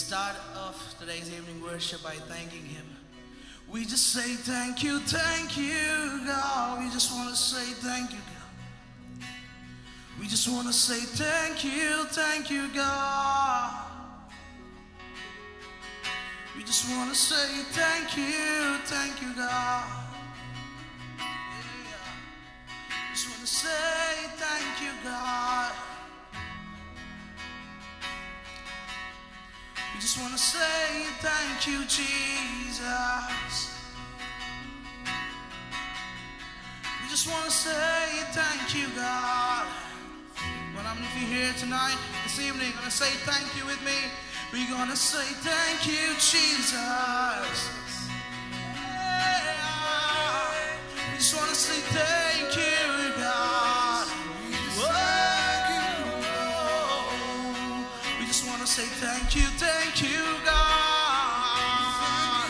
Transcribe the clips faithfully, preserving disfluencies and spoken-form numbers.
start off today's evening worship by thanking Him. We just say thank you, thank you, God. We just want to say thank you, God. We just want to say thank you, thank you, God. We just want to say thank you, thank you, God. Yeah. Just want to say thank you, God. We just want to say thank you, Jesus. We just want to say thank you, God. But how many of you here tonight, this evening, going to say thank you with me? We're going to say thank you, Jesus. Yeah. We just want to say thank you, God. Whoa. We just want to say thank you, thank you, God.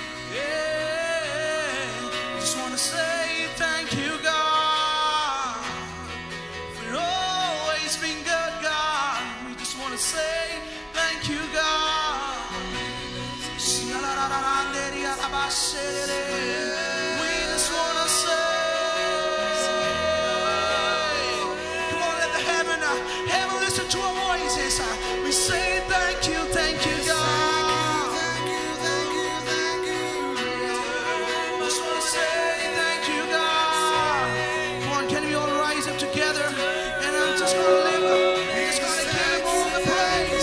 Yeah. We just want to say thank you, God. For always being good, God. We just want to say thank you, God. We just want to say, come on, let the heaven, uh, heaven listen to our voices. Uh, we say thank you, thank you, God. Thank you, thank you, thank you. We just want to say thank you, God. Come on, can we all rise up together? And I'm just going to live up. We're just going to give Him all the praise.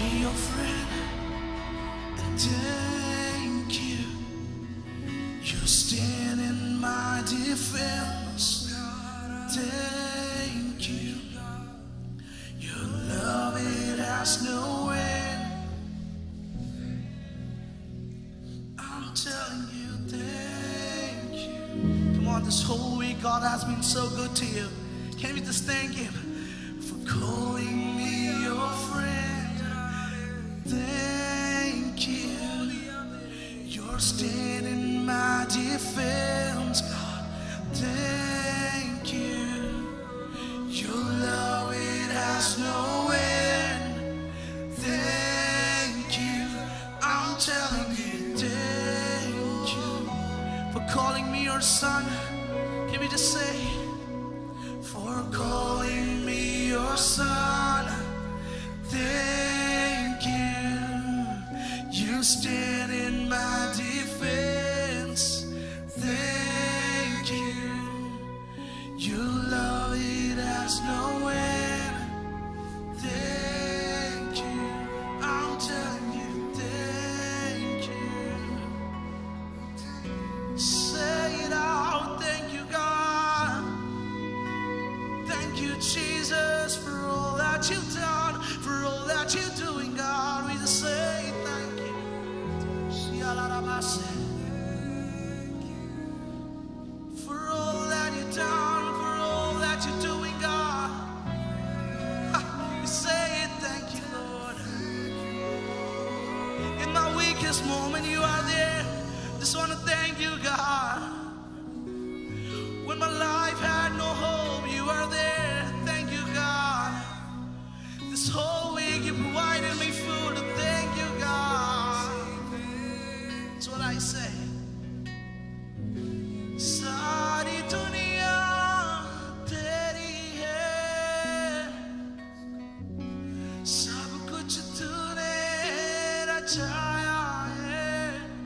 me your friend, and thank you. You stand in my defense. Thank you. Your love, it has no end. I'm telling you, thank you. Come on, this whole week God has been so good to you. Can we just thank Him for calling me your friend? Thank you. You're standing in my defense, God. Thank you. Your love, it has no end. Thank you. I'm telling you, thank you for calling me your son. Can we just say, for calling me your son? Thank you. You stand in my defense. Thank you. Your love, it has no end. Thank you. I'm telling you, thank you. Say it out. Thank you, God. Thank you, Jesus, for all that you've done, for all that you're doing, God. We just say thank you. For all that you've done, for all that you're doing, God. We say thank you, Lord. In my weakest moment, you are there. Just want to thank you, God. When my life had no hope, you are there. Thank you, God. This whole week you provided me food. Thank you, God. That's what I say. सारी दुनिया तेरी है, सब कुछ तूने रचाया है,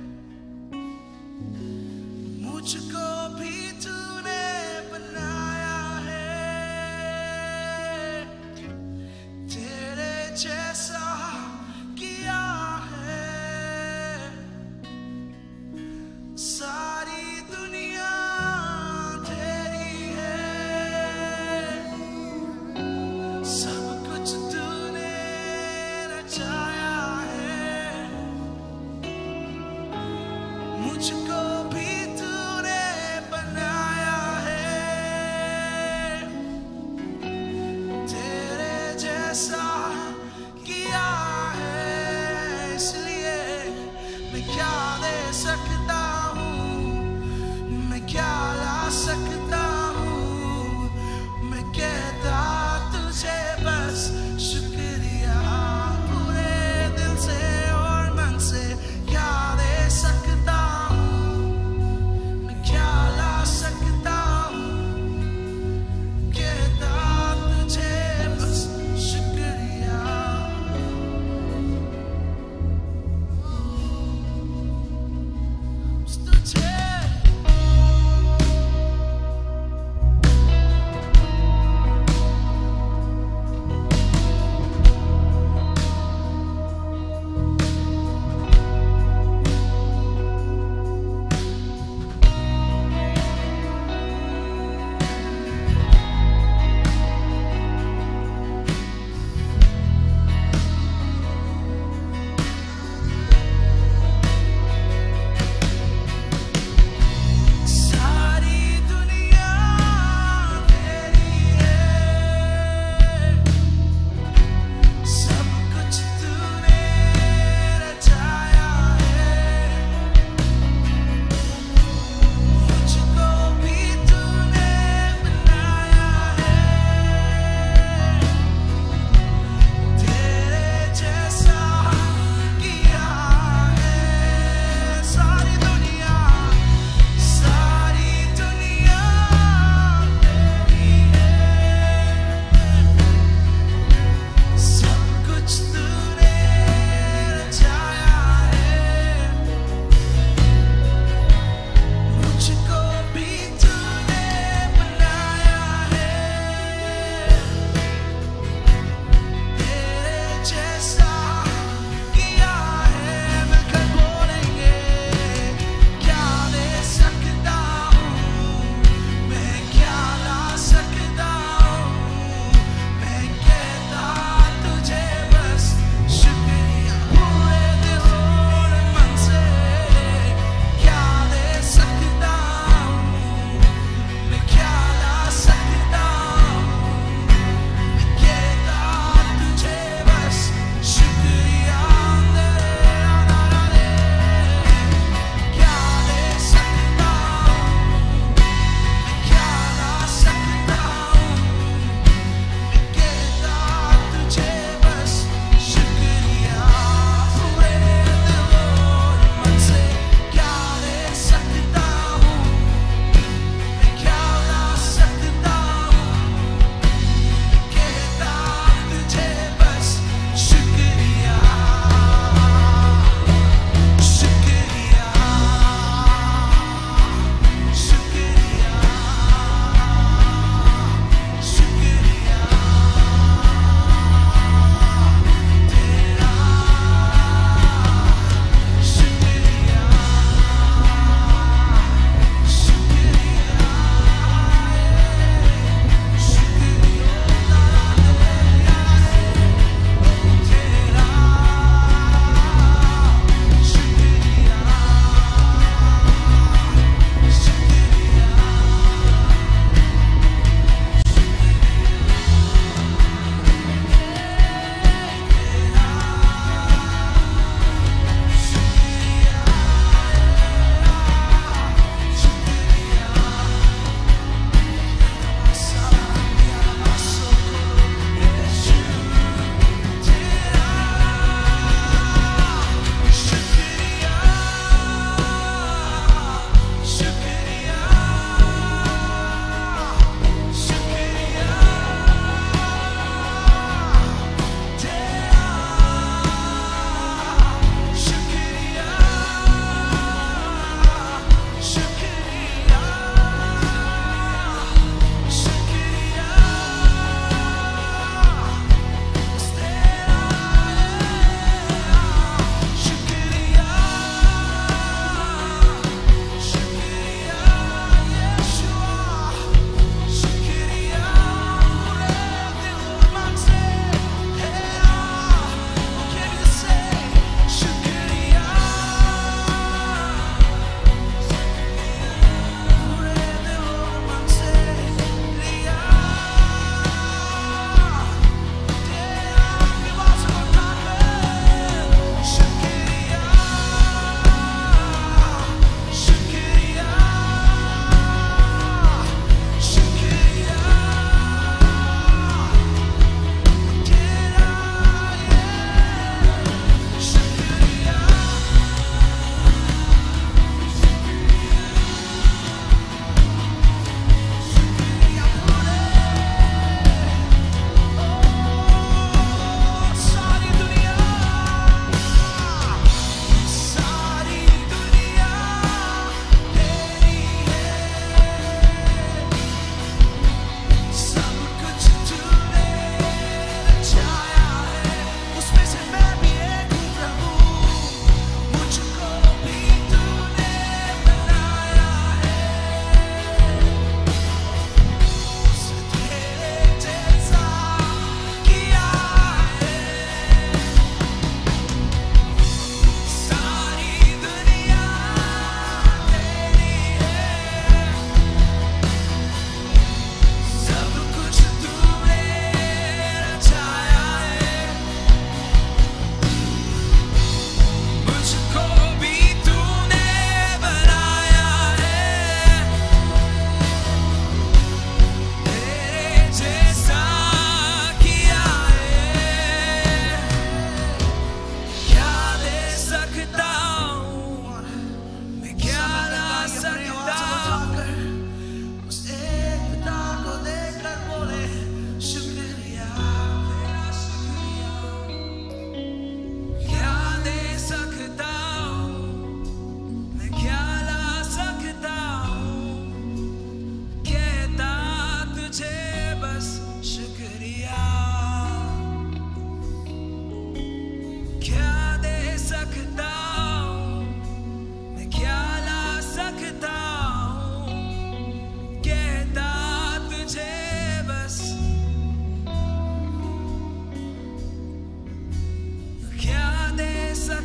मुझको भी तूने बनाया है, तेरे जैसा किया है। सारी दुनिया तेरी है, सब कुछ तूने रचाया है, मुझको भी तूने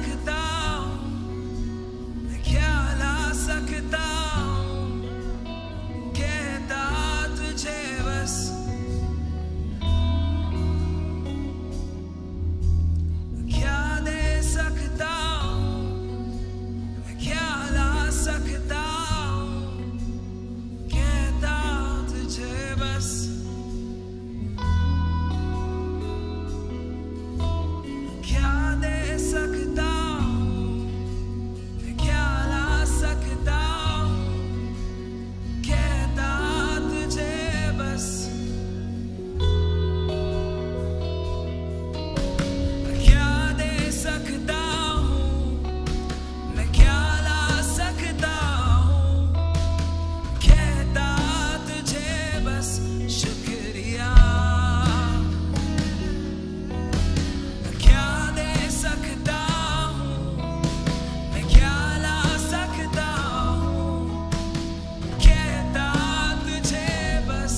सकता हूँ, मैं क्या ला सकता हूँ, कहता तुझे बस क्या दे सकता हूँ, मैं क्या ला सकता हूँ, कहता तुझे बस क्या दे सकता हूँ, मैं क्या ला सकता हूँ, कहता तुझे बस क्या दे सकता हूँ, मैं क्या ला सकता हूँ, कहता तुझे बस शुक्रिया। क्या दे सकता हूँ, मैं क्या ला सकता हूँ, कहता तुझे बस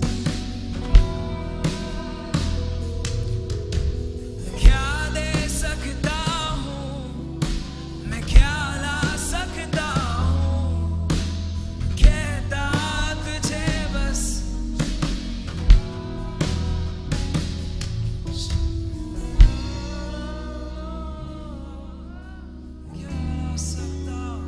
क्या दे सकता हूँ, मैं क्या ला सकता हूँ, कहता तुझे बस क्या ला सकता हूँ।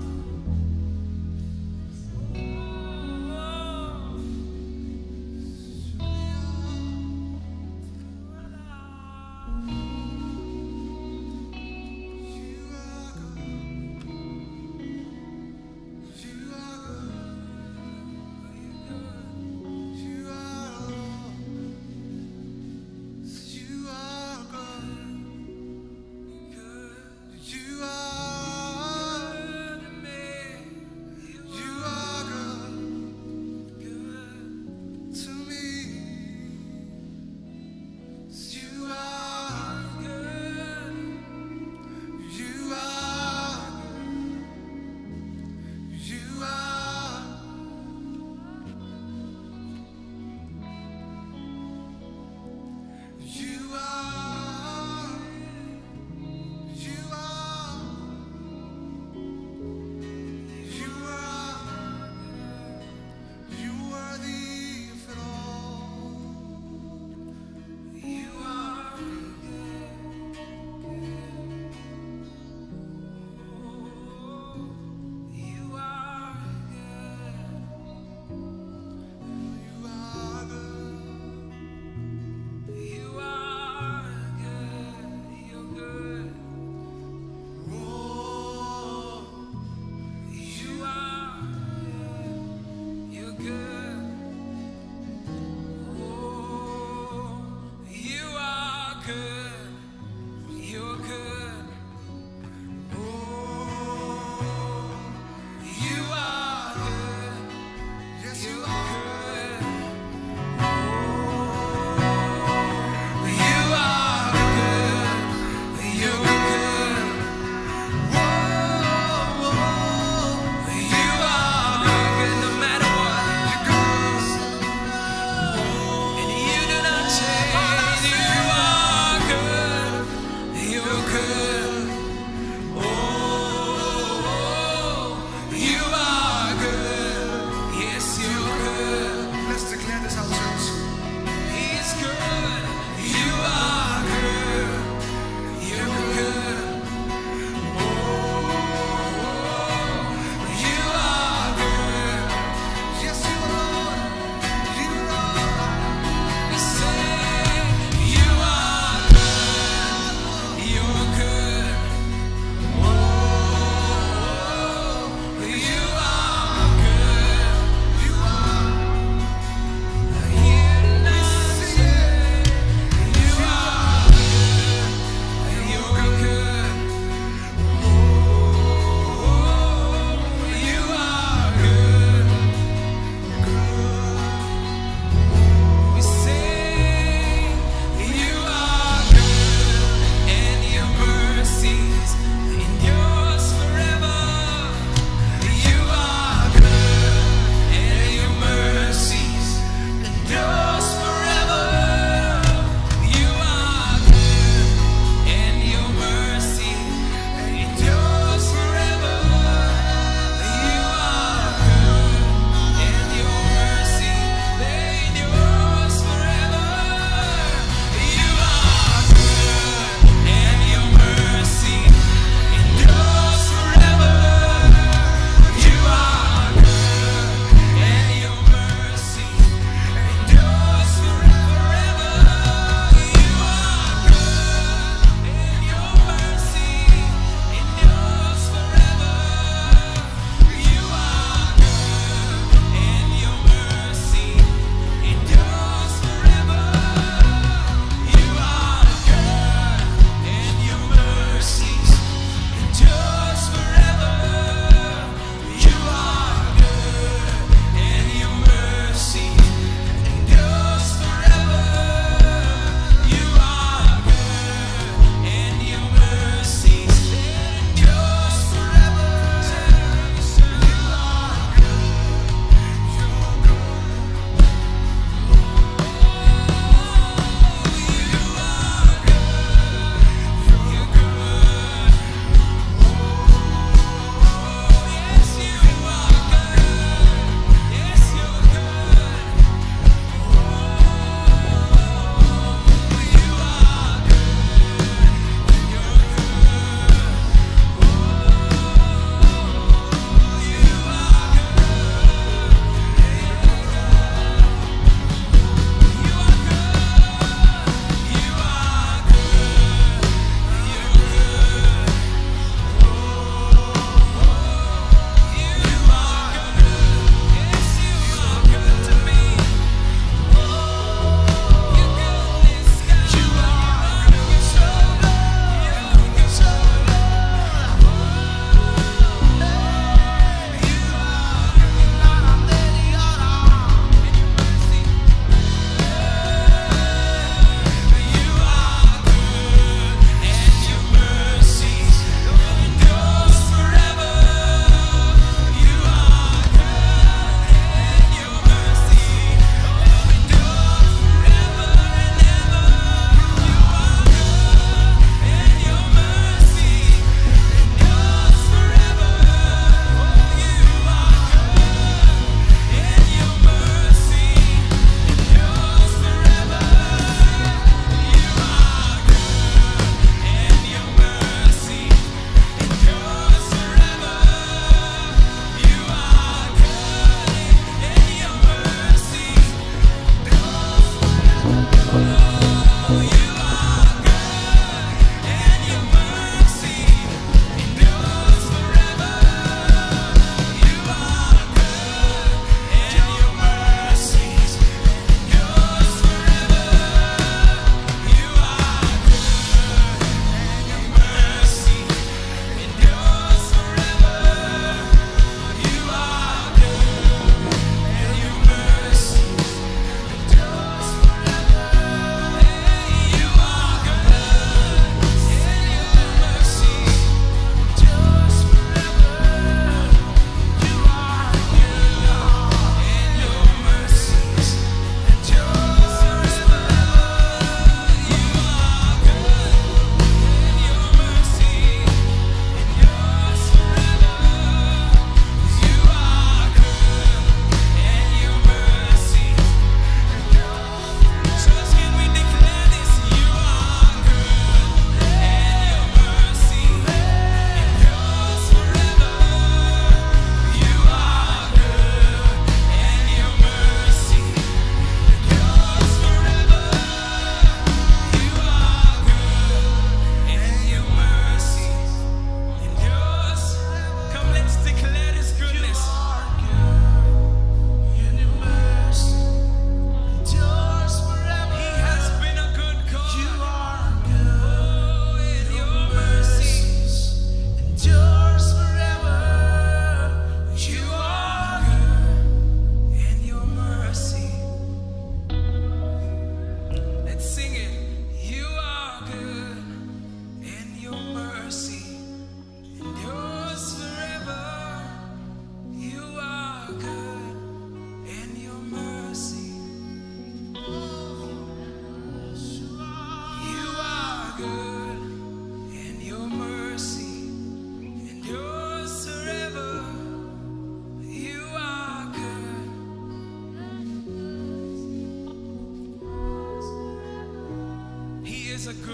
You're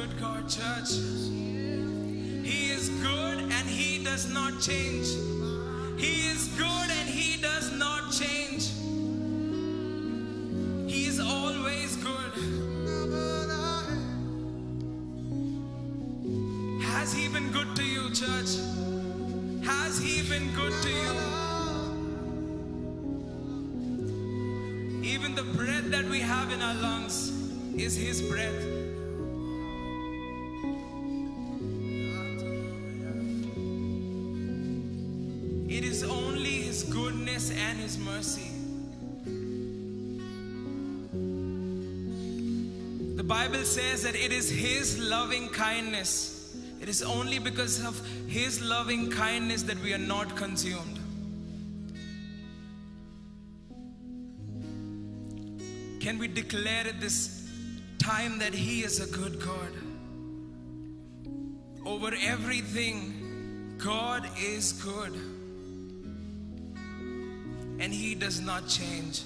good God, church. He is good and He does not change. He is good and He does not change. He is always good. Has He been good to you, church? Has He been good to you? Even the breath that we have in our lungs is His breath. It is only His goodness and His mercy. The Bible says that it is His loving kindness. It is only because of His loving kindness that we are not consumed. Can we declare at this time that He is a good God? Over everything, God is good. And He does not change.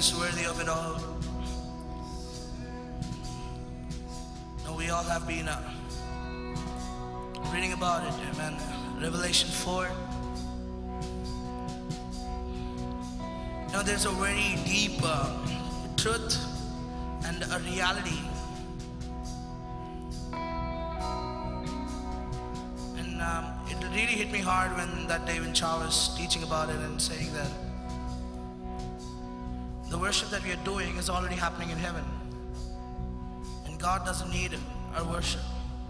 is worthy of it all. Now we all have been uh, reading about it, amen. Revelation four. Now there's a very deep uh, truth and a reality. And um, it really hit me hard when that day when Charles was teaching about it and saying that the worship that we are doing is already happening in heaven. And God doesn't need our worship.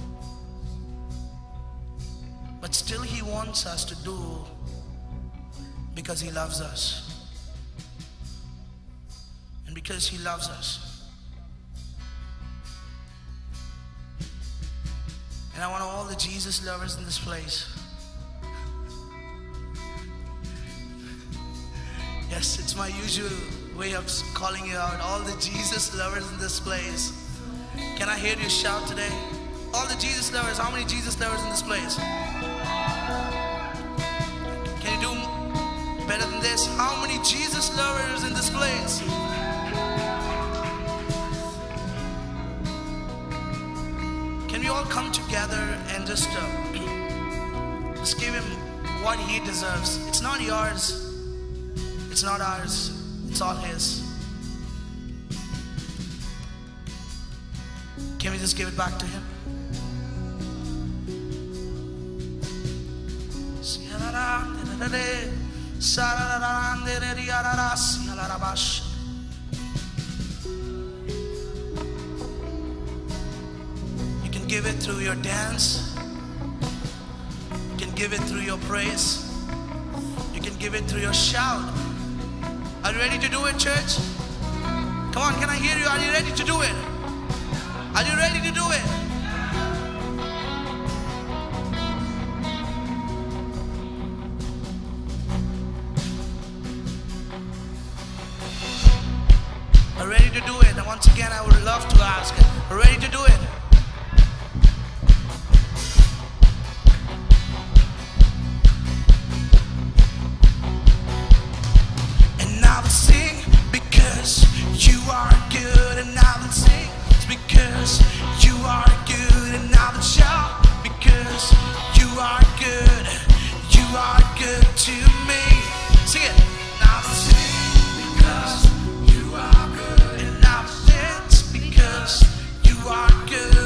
But still He wants us to do because He loves us. And because He loves us. And I want all the Jesus lovers in this place. Yes, it's my usual way of calling you out. All the Jesus lovers in this place. Can I hear you shout today? All the Jesus lovers. How many Jesus lovers in this place? Can you do better than this? How many Jesus lovers in this place? Can we all come together and just uh, just give Him what He deserves? It's not yours. It's not ours. It's all His. Can we just give it back to Him? You can give it through your dance. You can give it through your praise. You can give it through your shout. Are you ready to do it, church? Come on, can I hear you? Are you ready to do it? Are you ready to do it? Are you ready to do it? And once again, I would love to ask, are you ready to do it? And I will sing because you are good, and I will sing because you are good, and I will shout because you are good. You are good to me. Sing it. And I will sing because you are good, and I will dance because you are good.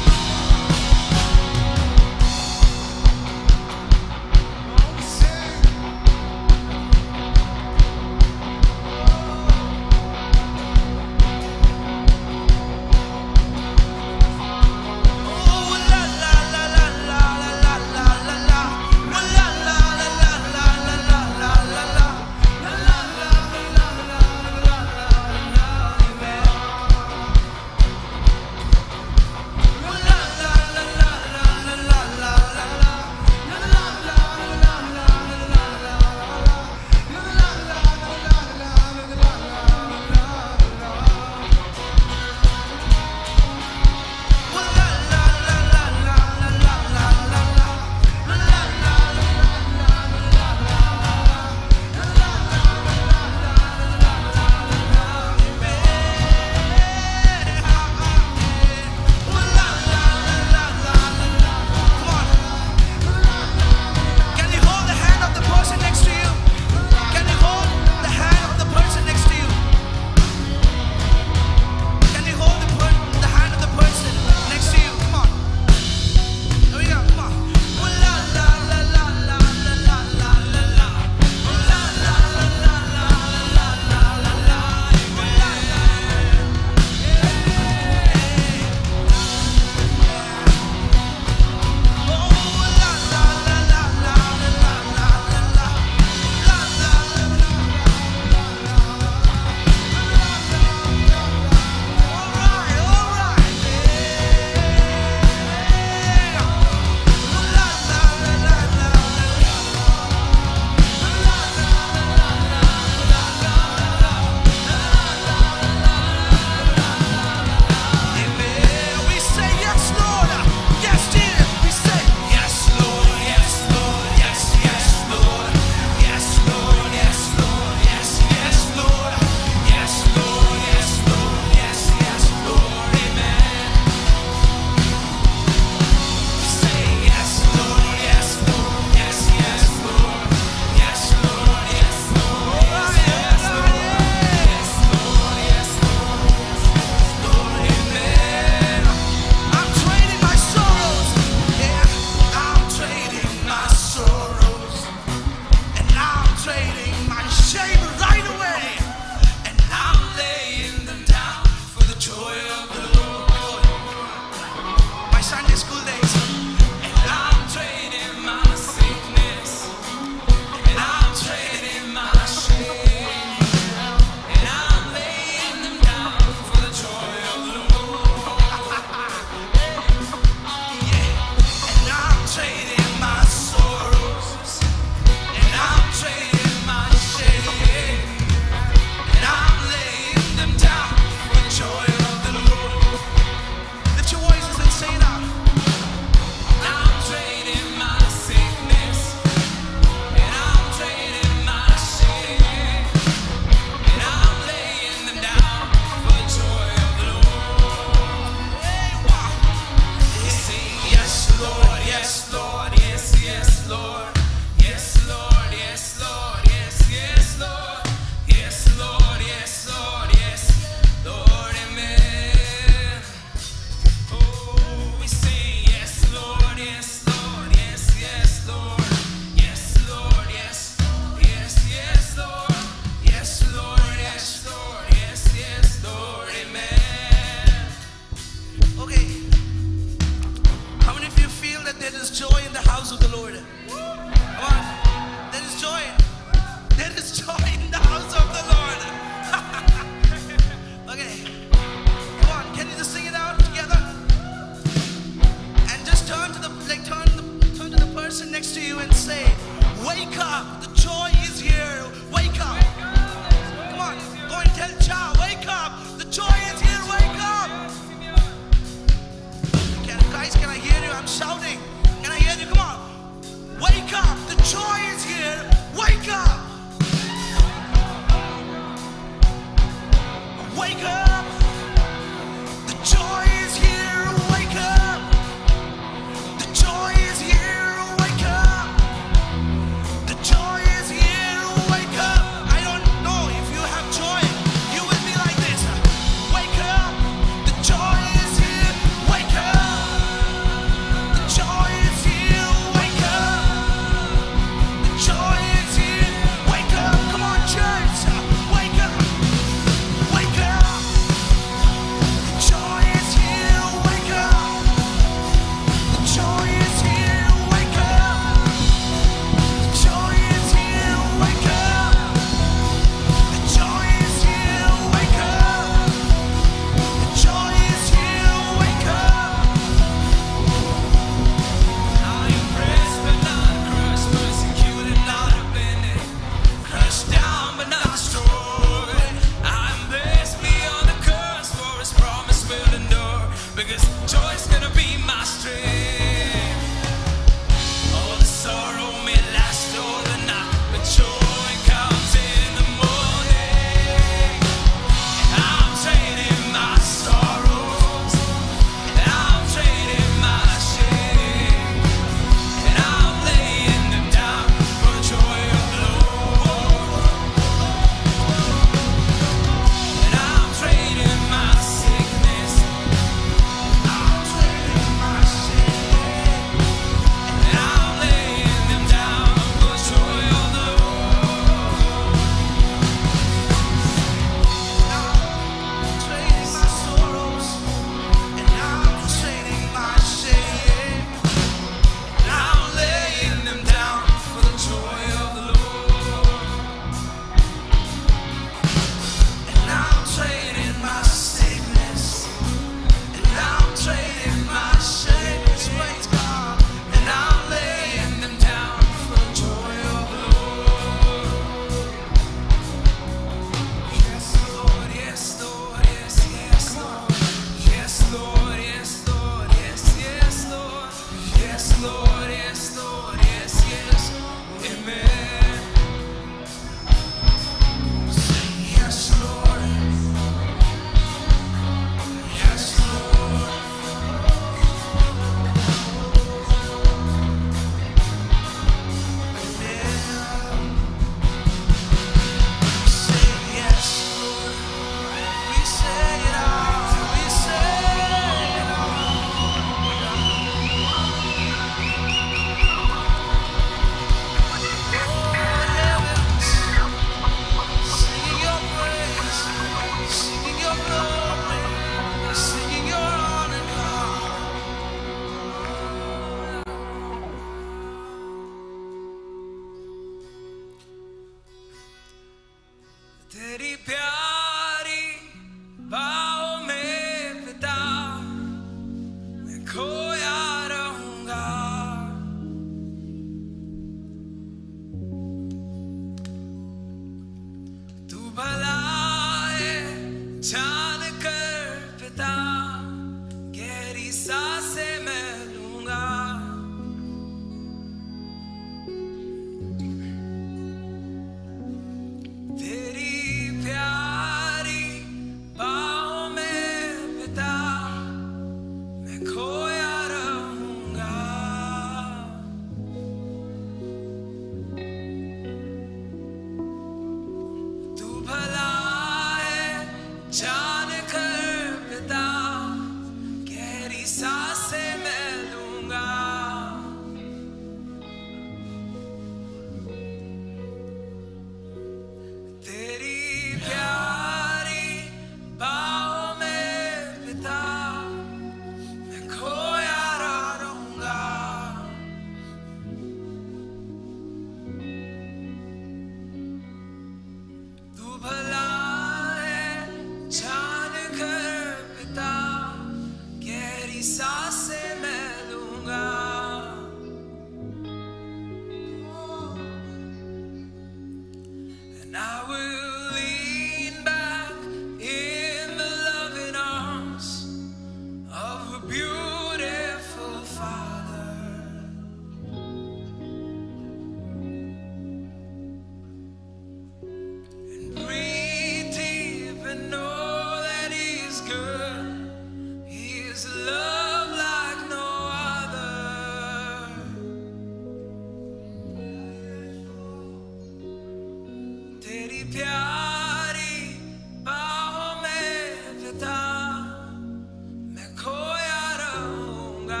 तेरी प्यारी बाहों में पिता मैं खोया रहूंगा।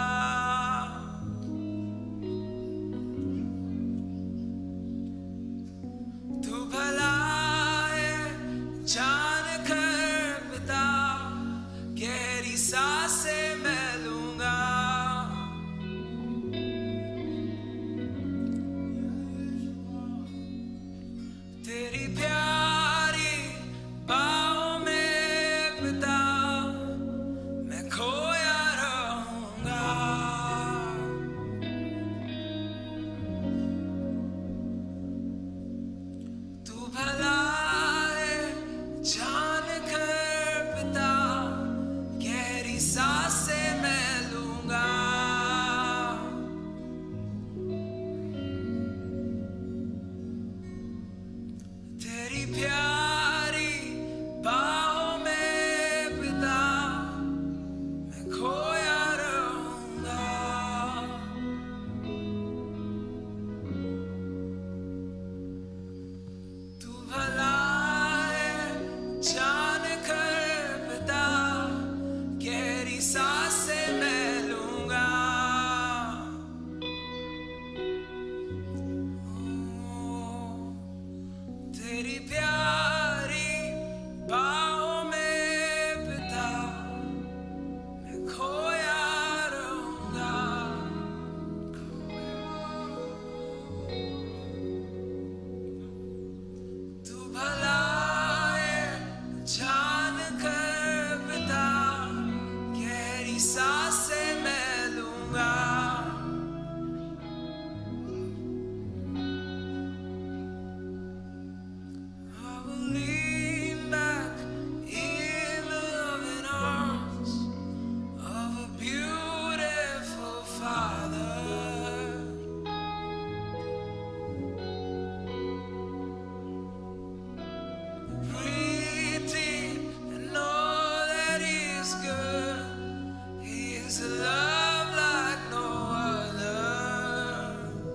तू भला है जान कर पिता गहरी सांसें मैं लूंगा। तेरी प्यारी बाहों में पिता मैं खोया रहूंगा। तू भला है जान कर पिता गहरी सांसें मैं लूंगा। तेरी प्यारी बाहों में पिता मैं खोया रहूंगा। तू भला है जान कर पिता गहरी सांसें मैं लूंगा। तेरी प्यारी बाहों में पिता मैं खोया रहूंगा। तू भला है जान कर पिता गहरी सांसें मैं लूंगा। I will lean back in the loving arms of a beautiful Father. Breathe deep and know that He is good. He is a love like no other.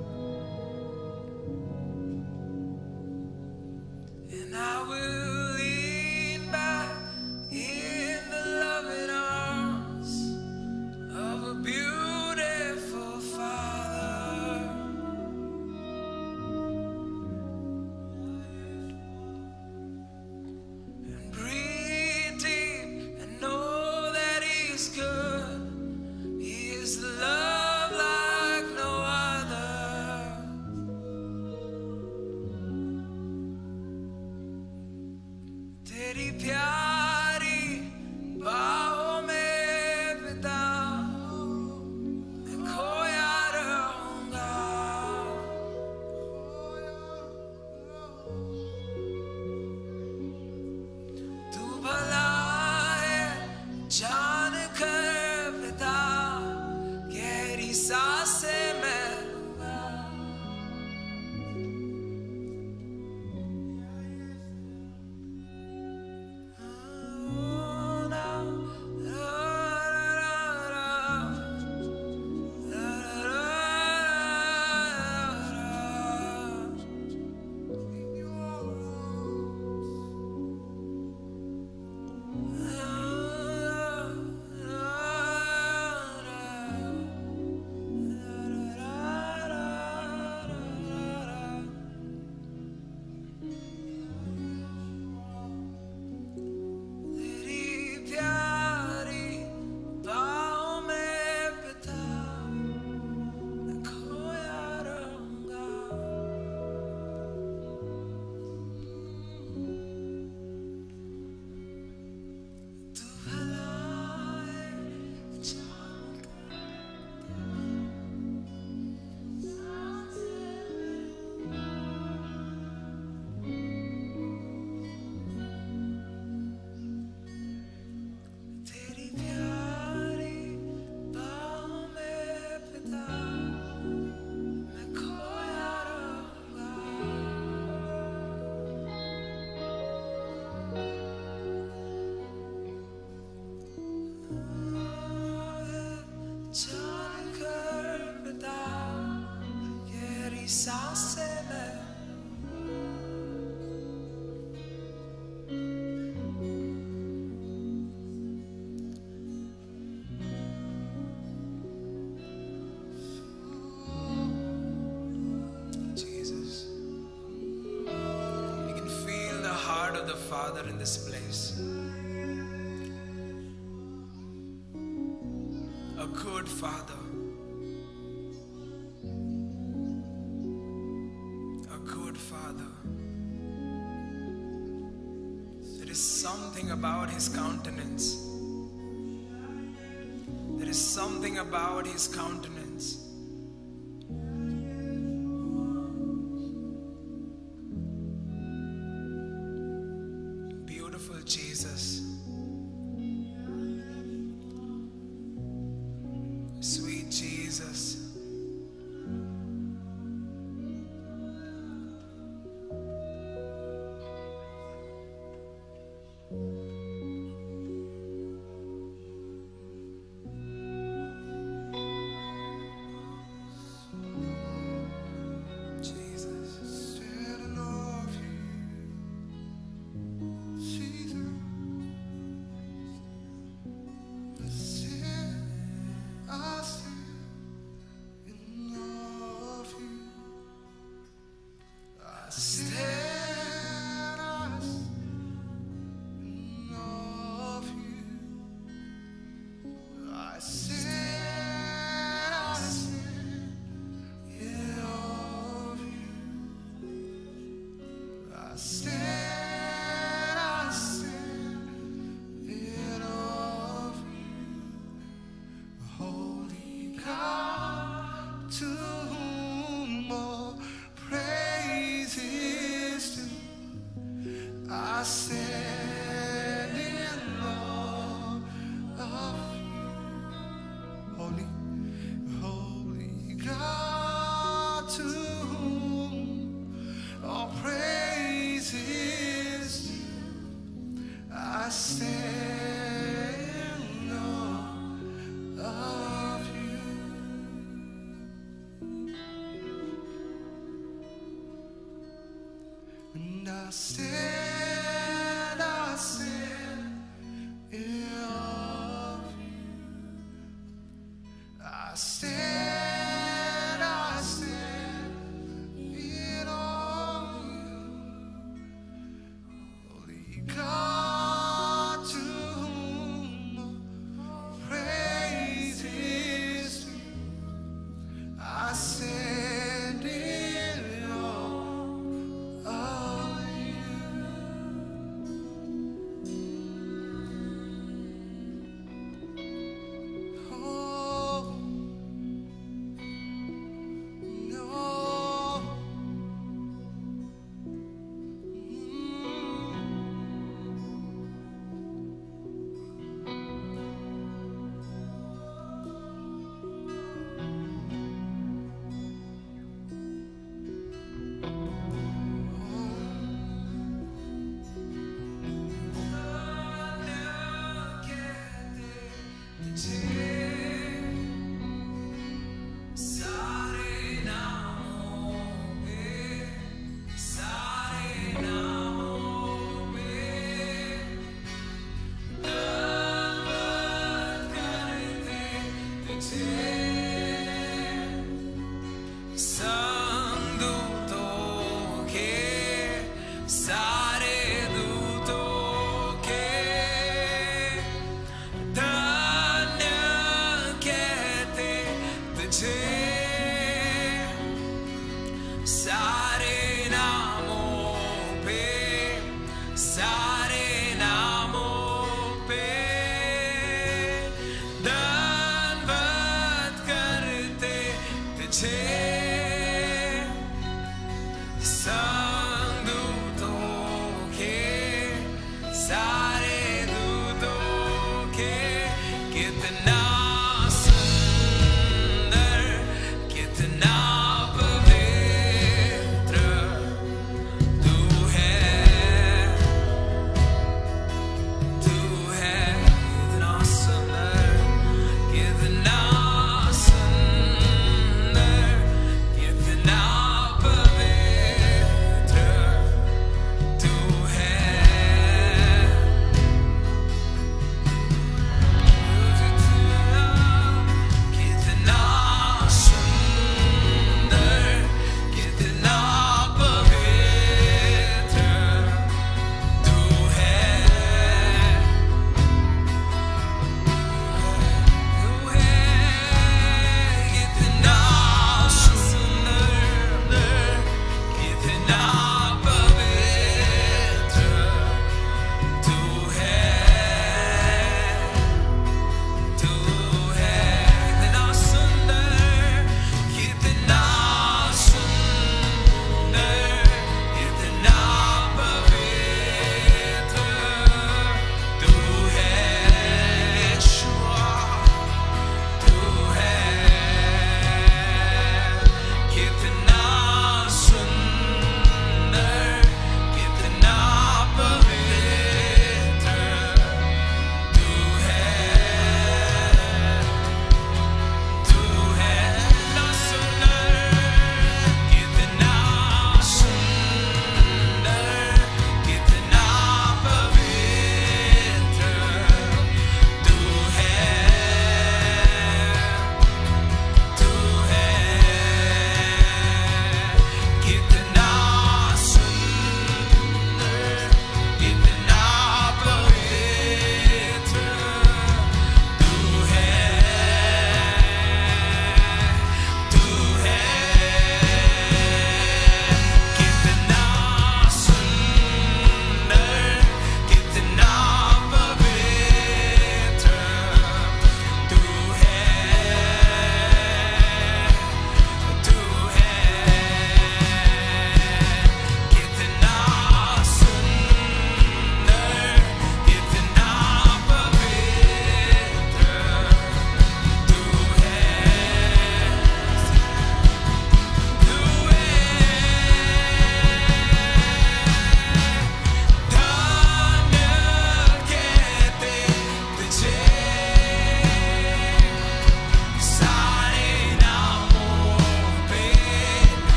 And I will lean back in the loving arms of a beautiful Father. And breathe deep and know that He is good. He is love like no other. तेरी प्यारी बाहों में पिता मैं खोया रहूंगा। तू भला है जान कर पिता गहरी सांसें मैं लूंगा। सांसें में Father in this place. A good Father. A good Father. There is something about His countenance. There is something about His countenance. Beautiful Jesus. Sweet Jesus. I stand, I stand in awe of you. I stand, I stand in awe of you. Holy God, to whom praise is due. I stand in awe of you. Oh, no.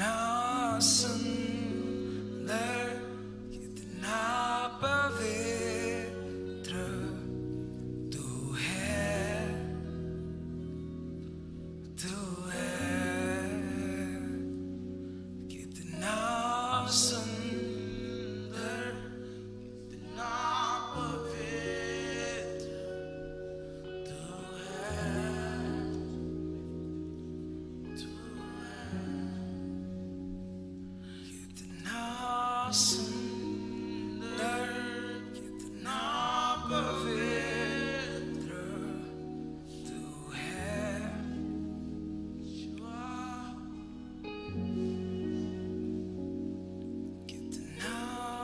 कितना सुंदर, कितना पवित्र तू है, तू है, कितना सुंदर, कितना पवित्र तू है, तू है, कितना सुंदर, कितना पवित्र तू है, कितना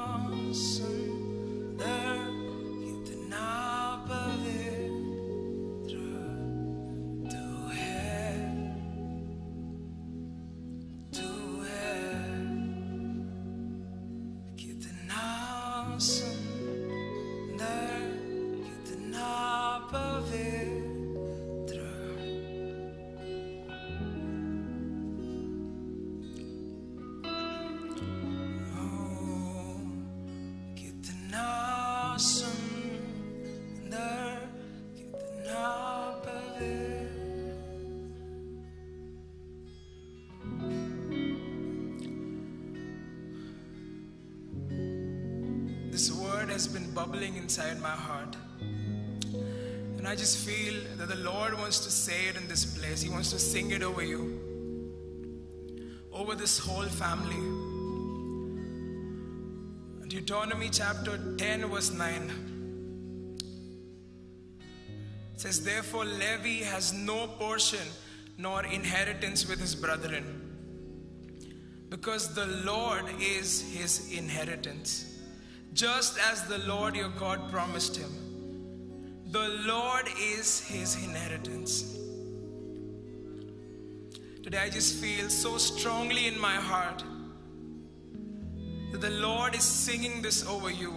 सुंदर, कितना पवित्र तू है, तू है, कितना सुंदर, कितना पवित्र, ओ कितना सुंदर, कितना पवित्र. This word has been bubbling inside my heart. And I just feel that the Lord wants to say it in this place. He wants to sing it over you, over this whole family. Deuteronomy chapter ten verse nine. It says, therefore Levi has no portion nor inheritance with his brethren, because the Lord is his inheritance, just as the Lord your God promised him. The Lord is his inheritance. Today I just feel so strongly in my heart that the Lord is singing this over you.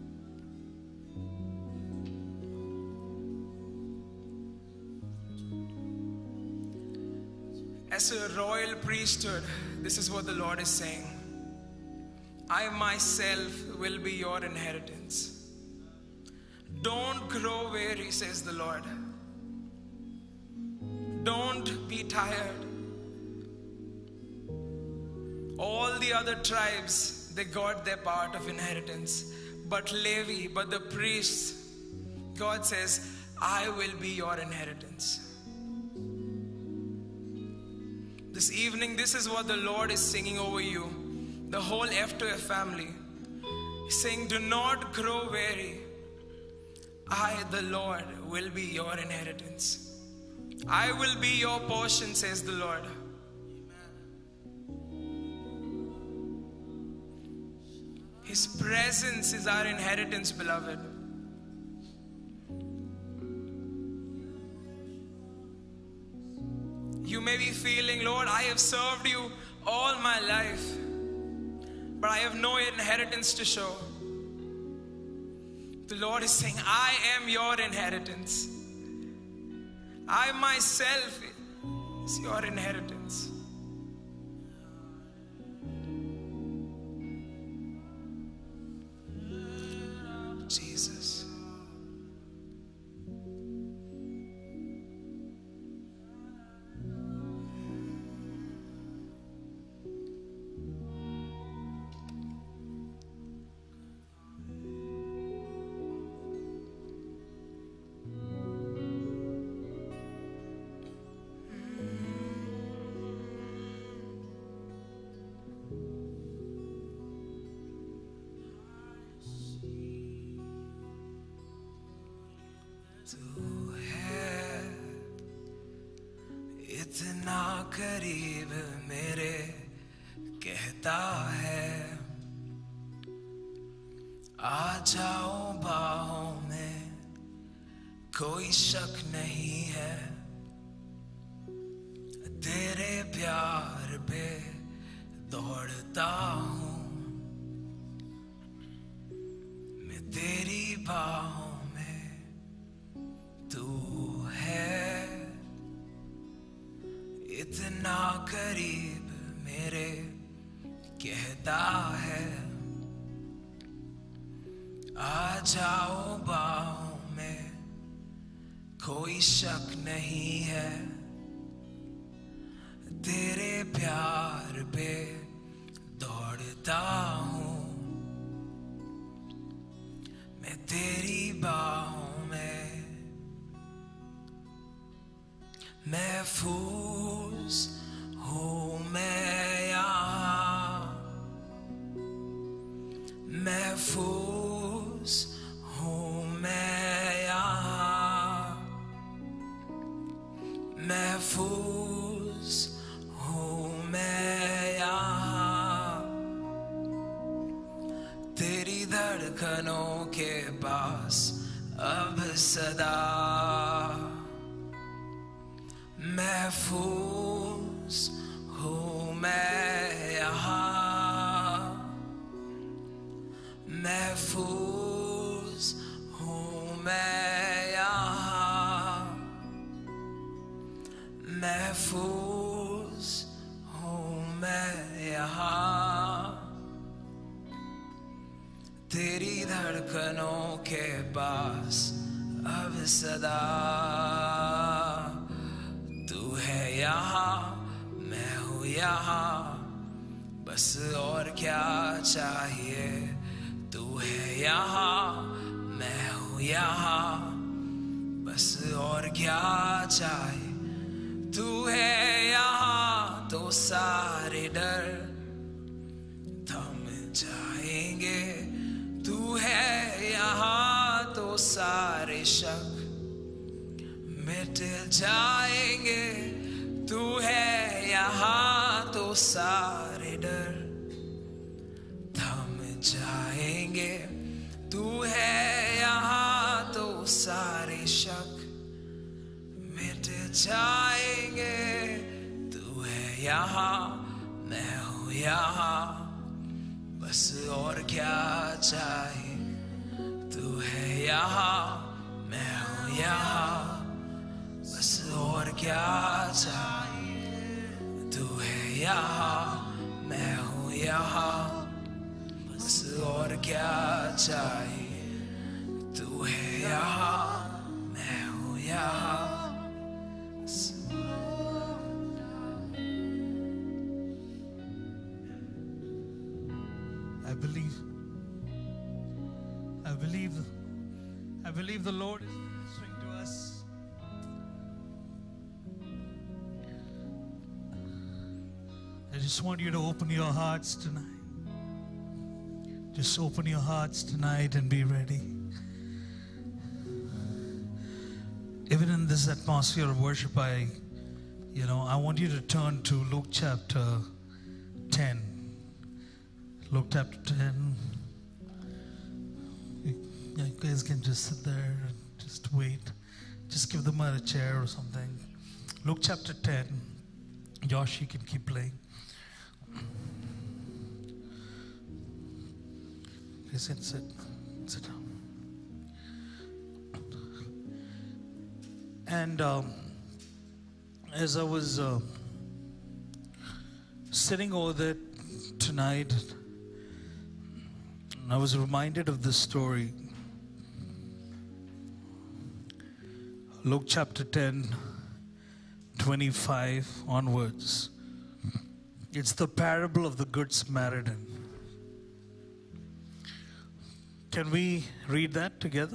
As a royal priesthood, this is what the Lord is saying. I myself will be your inheritance. Don't grow weary, says the Lord. Don't be tired. All the other tribes, they got their part of inheritance. But Levi, but the priests, God says, I will be your inheritance. This evening, this is what the Lord is singing over you. The whole F two F family. He's saying, do not grow weary. I, the Lord, will be your inheritance. I will be your portion, says the Lord. His presence is our inheritance, beloved. You may be feeling, Lord, I have served you all my life, but I have no inheritance to show. The Lord is saying, I am your inheritance. I myself is your inheritance. Jesus. तू है इतना करीब मेरे, कहता है आ जाओ बाहों में, कोई शक नहीं है। तेरे प्यार पे दौड़ता हूँ मैं, तेरी बाहों तू है इतना करीब मेरे। कहता है आ जाओ बाहों में, कोई शक नहीं है तेरे प्यार पे दौड़ता हूँ मैं तेरी बाहों में, महफूज हूँ मैं यहाँ, महफूज हूँ मैं यहाँ, महफूज हूँ मैं यहाँ, तेरी धड़कनों के पास अब सदा, महफूज हूँ मैं यहाँ, महफूज हूँ मैं यहाँ, महफूज हूँ मैं यहाँ, तेरी धड़कनों के पास अब सदा, तू है यहाँ मैं हूँ यहाँ, बस और क्या चाहिए, तू है यहाँ मैं हूँ यहाँ, बस और क्या चाहिए, तू है यहाँ तो सारे डर थम जाएंगे, तू है यहाँ तो सारे शक मिट जाएंगे, तू है यहाँ तो सारे डर थम जाएंगे, तू है यहाँ तो सारे शक मिट जाएंगे, तू है यहाँ मैं हूँ यहाँ, बस और क्या चाहिए, तू है यहाँ मैं हूँ यहाँ, बस और क्या चाहिए, तू है यहाँ मैं हूँ यहाँ, बस और क्या चाहिए, तू है यहाँ मैं हूँ यहाँ। I believe, I believe, I believe the Lord is ministering to us. I just want you to open your hearts tonight. Just open your hearts tonight and be ready. Even in this atmosphere of worship, I, you know, I want you to turn to Luke chapter ten. Luke chapter ten. You guys can just sit there and just wait. Just give them a chair or something. Luke chapter ten. Josh, you can keep playing. Okay, sit, sit, sit down. And um, as I was uh, sitting over there tonight, I was reminded of this story. Luke chapter ten, twenty-five onwards. It's the parable of the Good Samaritan. Can we read that together?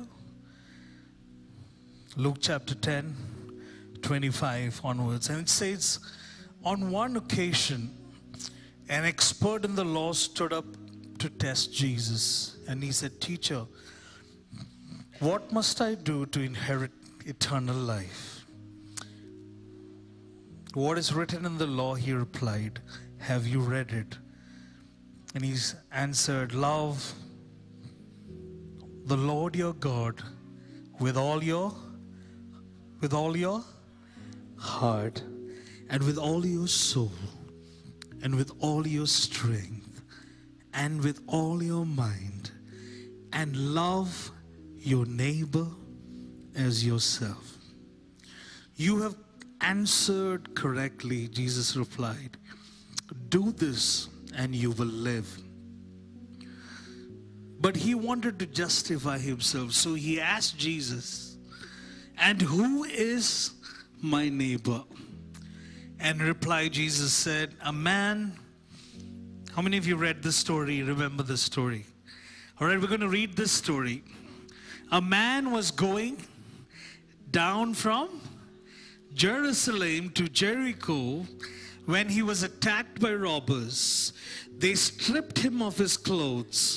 Luke chapter ten, twenty-five onwards. And it says, on one occasion, an expert in the law stood up to test Jesus. And he said, Teacher, what must I do to inherit eternal life? What is written in the law? He replied, have you read it? And he answered, love the Lord your God with all your with all your heart and with all your soul and with all your strength and with all your mind, and love your neighbor as yourself. You have answered correctly, Jesus replied. Do this and you will live. But he wanted to justify himself, so he asked Jesus, and who is my neighbor? And reply, Jesus said, a man. How many of you read this story, remember this story? All right, we're going to read this story. A man was going down from Jerusalem to Jericho when he was attacked by robbers. They stripped him of his clothes,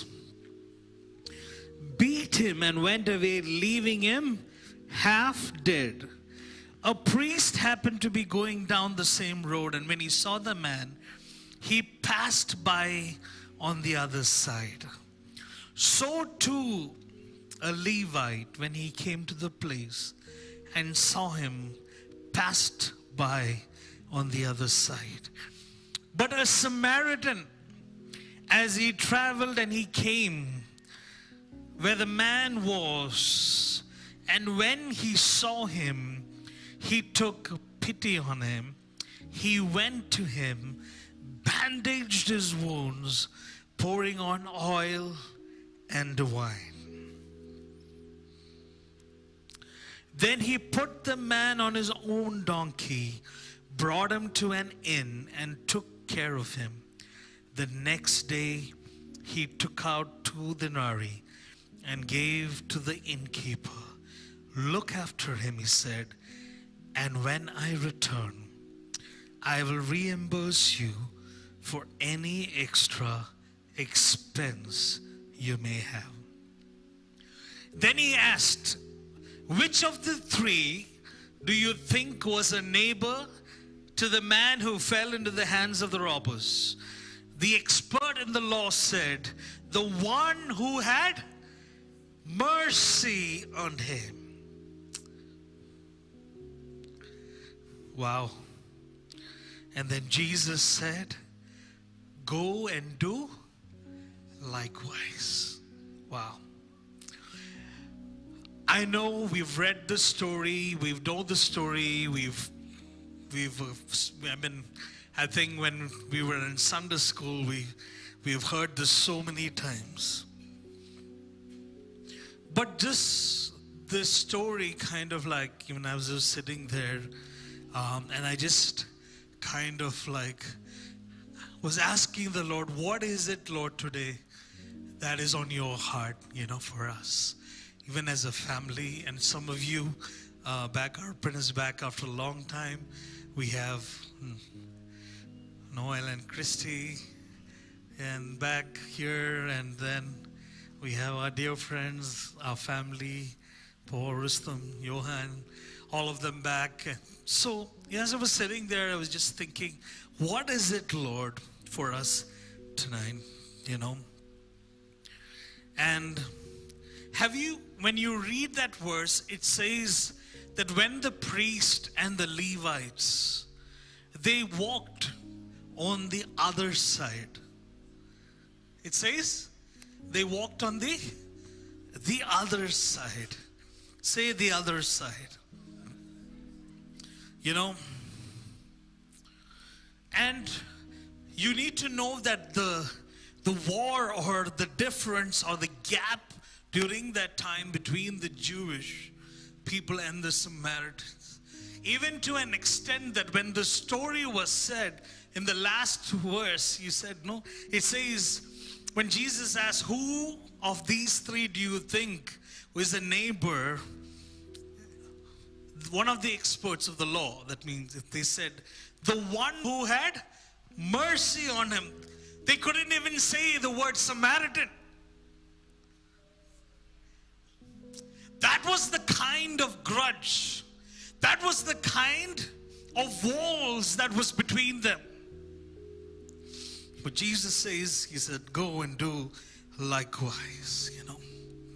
beat him, and went away, leaving him half dead. A priest happened to be going down the same road, and when he saw the man, he passed by on the other side. So too a Levite, when he came to the place and saw him, passed by on the other side. But a Samaritan, as he traveled and he came where the man was, and when he saw him, he took pity on him. He went to him, bandaged his wounds, pouring on oil and wine. Then he put the man on his own donkey, brought him to an inn, and took care of him. The next day he took out two denarii and gave to the innkeeper. Look after him, he said, and when I return, I will reimburse you for any extra expense you may have. Then he asked, which of the three do you think was a neighbor to the man who fell into the hands of the robbers? The expert in the law said, the one who had mercy on him. Wow. And then Jesus said, go and do likewise. Wow. I know we've read the story, we've known the story, we've, we've, I mean, I think when we were in Sunday school, we, we've heard this so many times. But just this story kind of like, when I was just sitting there, um, and I just kind of like was asking the Lord, what is it, Lord, today that is on your heart, you know, for us, even as a family. And some of you uh, back, our parents back after a long time. We have hmm, Noel and Christy, and back here, and then we have our dear friends, our family, Paul, Rustom, Johan, all of them back. So as I was sitting there, I was just thinking, what is it, Lord, for us tonight, you know? And have you, when you read that verse, it says that when the priest and the Levites, they walked on the other side. It says they walked on the the other side. Say the other side. You know, and you need to know that the the war or the difference or the gap during that time between the Jewish people and the Samaritans, even to an extent that when the story was said in the last verse, you said, no, it says, when Jesus asked, who of these three do you think was a neighbor? One of the experts of the law, that means if they said, the one who had mercy on him. They couldn't even say the word Samaritan. That was the kind of grudge. That was the kind of walls that was between them. But Jesus says, he said, go and do likewise, you know.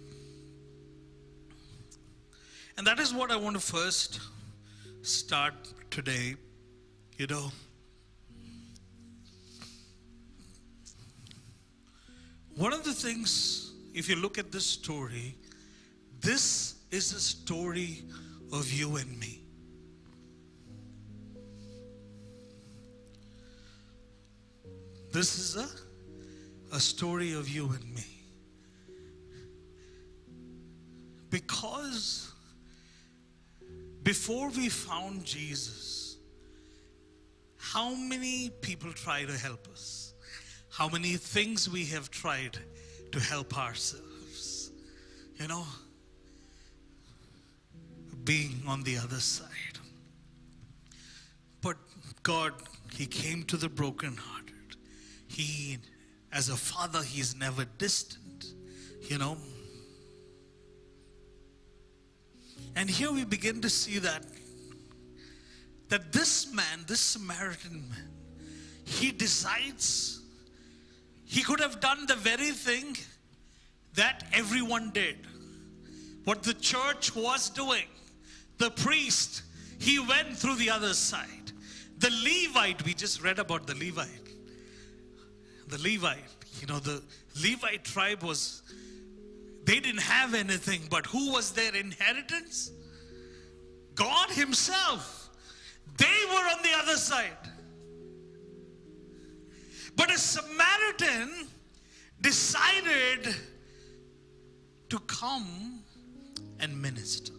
And that is what I want to first start today, you know. One of the things, if you look at this story, this is a story of you and me. This is a, a story of you and me. Because before we found Jesus, how many people try to help us? How many things we have tried to help ourselves? You know, being on the other side. But God, He came to the brokenhearted. He, as a father, He's never distant, you know. And here we begin to see that, that this man, this Samaritan man, he decides, he could have done the very thing that everyone did. What the church was doing. The priest, he went through the other side. The Levite, we just read about the Levite. The Levite, you know, the Levite tribe was, they didn't have anything, but who was their inheritance? God Himself. They were on the other side. But a Samaritan decided to come and minister.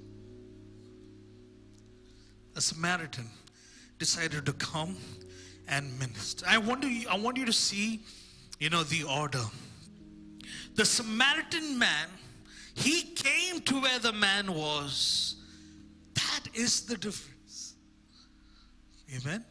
A Samaritan decided to come and minister. I want you, I want you to see, you know, the order. The Samaritan man, he came to where the man was. That is the difference. Amen.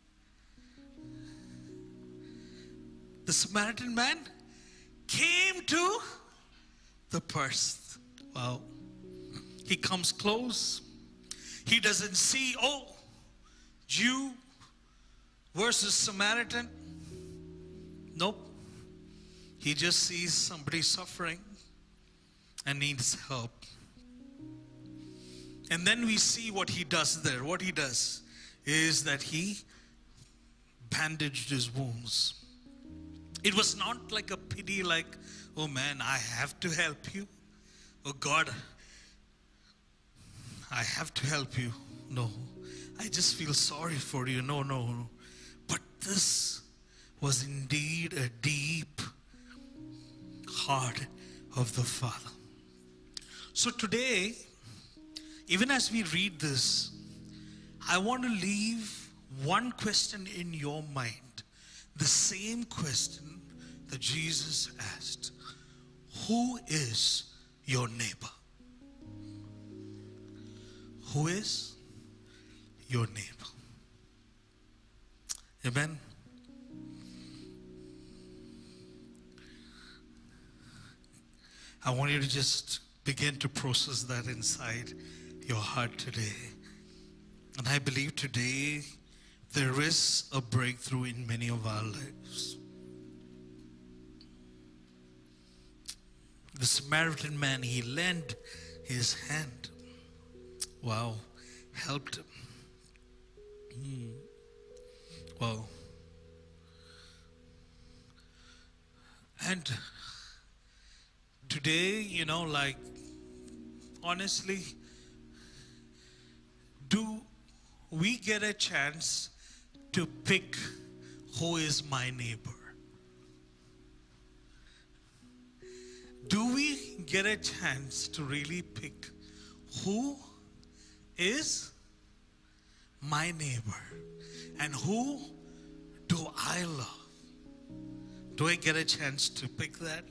The Samaritan man came to the person. Wow. He comes close. He doesn't see, oh, Jew versus Samaritan. Nope. He just sees somebody suffering and needs help. And then we see what he does there. What he does is that he bandaged his wounds. It was not like a pity, like, oh man, I have to help you. Oh God, I have to help you. No, I just feel sorry for you. No, no, no. But this was indeed a deep heart of the Father. So today, even as we read this, I want to leave one question in your mind. The same question that Jesus asked. Who is your neighbor? Who is your neighbor? Amen. I want you to just begin to process that inside your heart today. And I believe today there is a breakthrough in many of our lives. The Samaritan man, he lent his hand. Wow, helped him. Hmm. Wow. And today, you know, like, honestly, do we get a chance to pick who is my neighbor? Do we get a chance to really pick who is my neighbor and who do I love? Do I get a chance to pick that?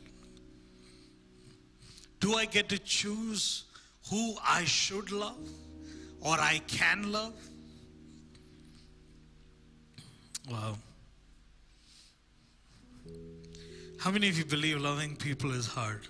Do I get to choose who I should love or I can love? Wow. How many of you believe loving people is hard?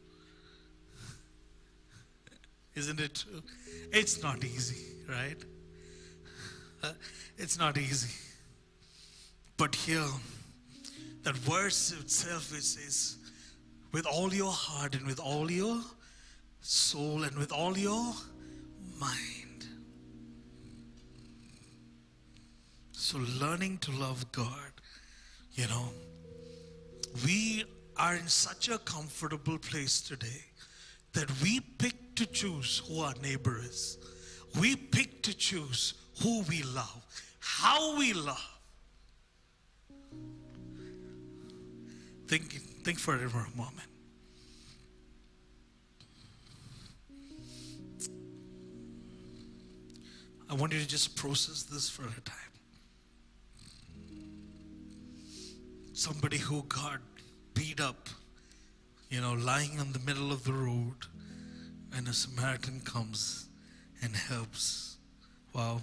Isn't it true? It's not easy, right? Uh, it's not easy. But here, that verse itself, it says, with all your heart and with all your soul and with all your mind. So learning to love God, you know, we are in such a comfortable place today that we pick to choose who our neighbor is. We pick to choose who we love, how we love. think, think for it for a moment. I want you to just process this for a time. Somebody who got beat up, you know, lying in the middle of the road, and a Samaritan comes and helps. Wow.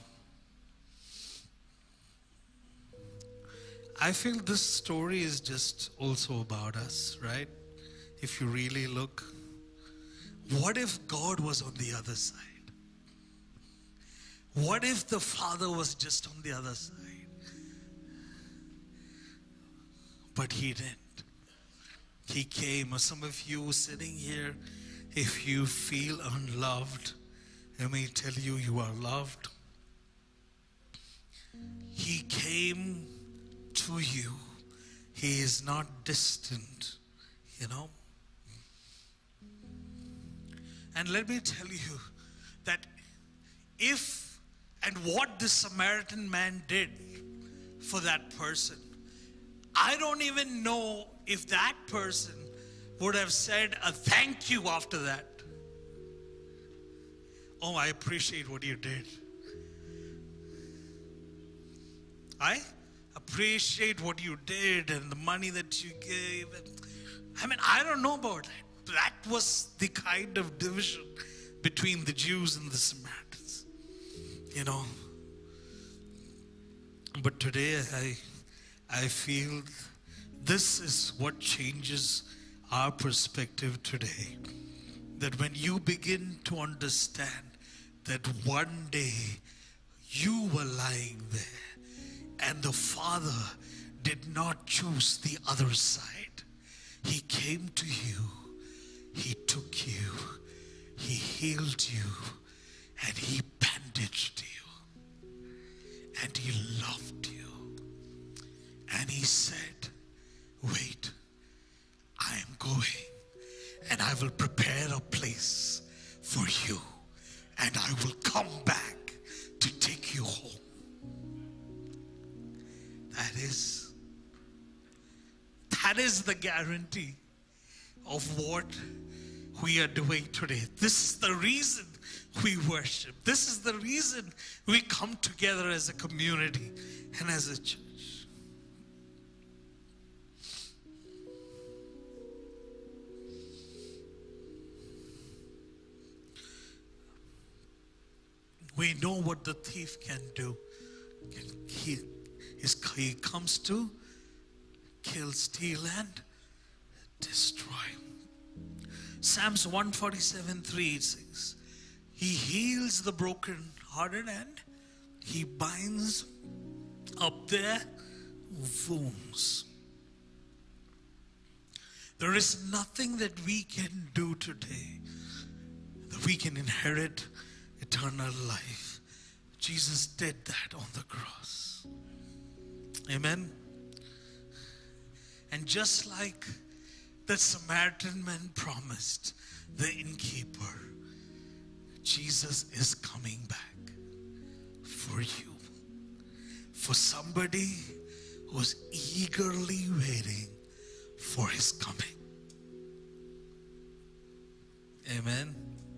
I feel this story is just also about us, right? If you really look. What if God was on the other side? What if the Father was just on the other side? But He didn't. He came. Or some of you sitting here, if you feel unloved, let me tell you, you are loved. He came to you. He is not distant, you know. And let me tell you that if and what this Samaritan man did for that person, I don't even know if that person would have said a thank you after that. Oh, I appreciate what you did. I appreciate what you did and the money that you gave. And, I mean, I don't know about that. That was the kind of division between the Jews and the Samaritans. You know. But today I, I feel this is what changes our perspective today. That when you begin to understand that one day you were lying there and the Father did not choose the other side. He came to you, He took you, He healed you, and He bandaged you, and He loved you. And He said, wait, I am going, and I will prepare a place for you, and I will come back to take you home. That is, that is the guarantee of what we are doing today. This is the reason we worship. This is the reason we come together as a community and as a church. We know what the thief can do. He, he comes to kill, steal, and destroy. Psalms one forty-seven three says, He heals the broken-hearted and He binds up their wounds. There is nothing that we can do today that we can inherit eternal life. Jesus did that on the cross. Amen. And just like the Samaritan man promised the innkeeper, Jesus is coming back for you. For somebody who's eagerly waiting for His coming. Amen.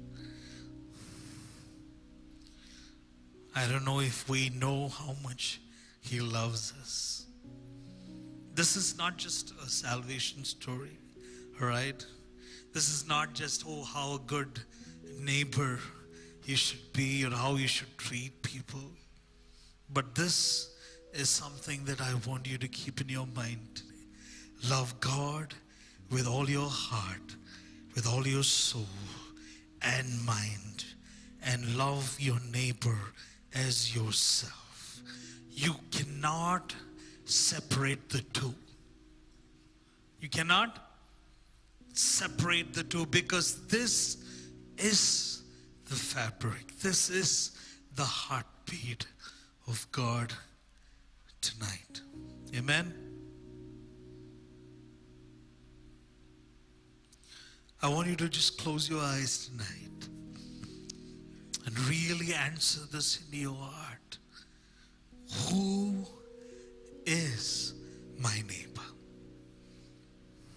I don't know if we know how much He loves us. This is not just a salvation story, right? This is not just, oh, how a good neighbor you should be or how you should treat people. But this is something that I want you to keep in your mind today. Love God with all your heart, with all your soul and mind, and love your neighbor as yourself. You cannot separate the two. You cannot separate the two, because this is the fabric. This is the heartbeat of God tonight. Amen. I want you to just close your eyes tonight and really answer this in your heart. Who is my neighbor?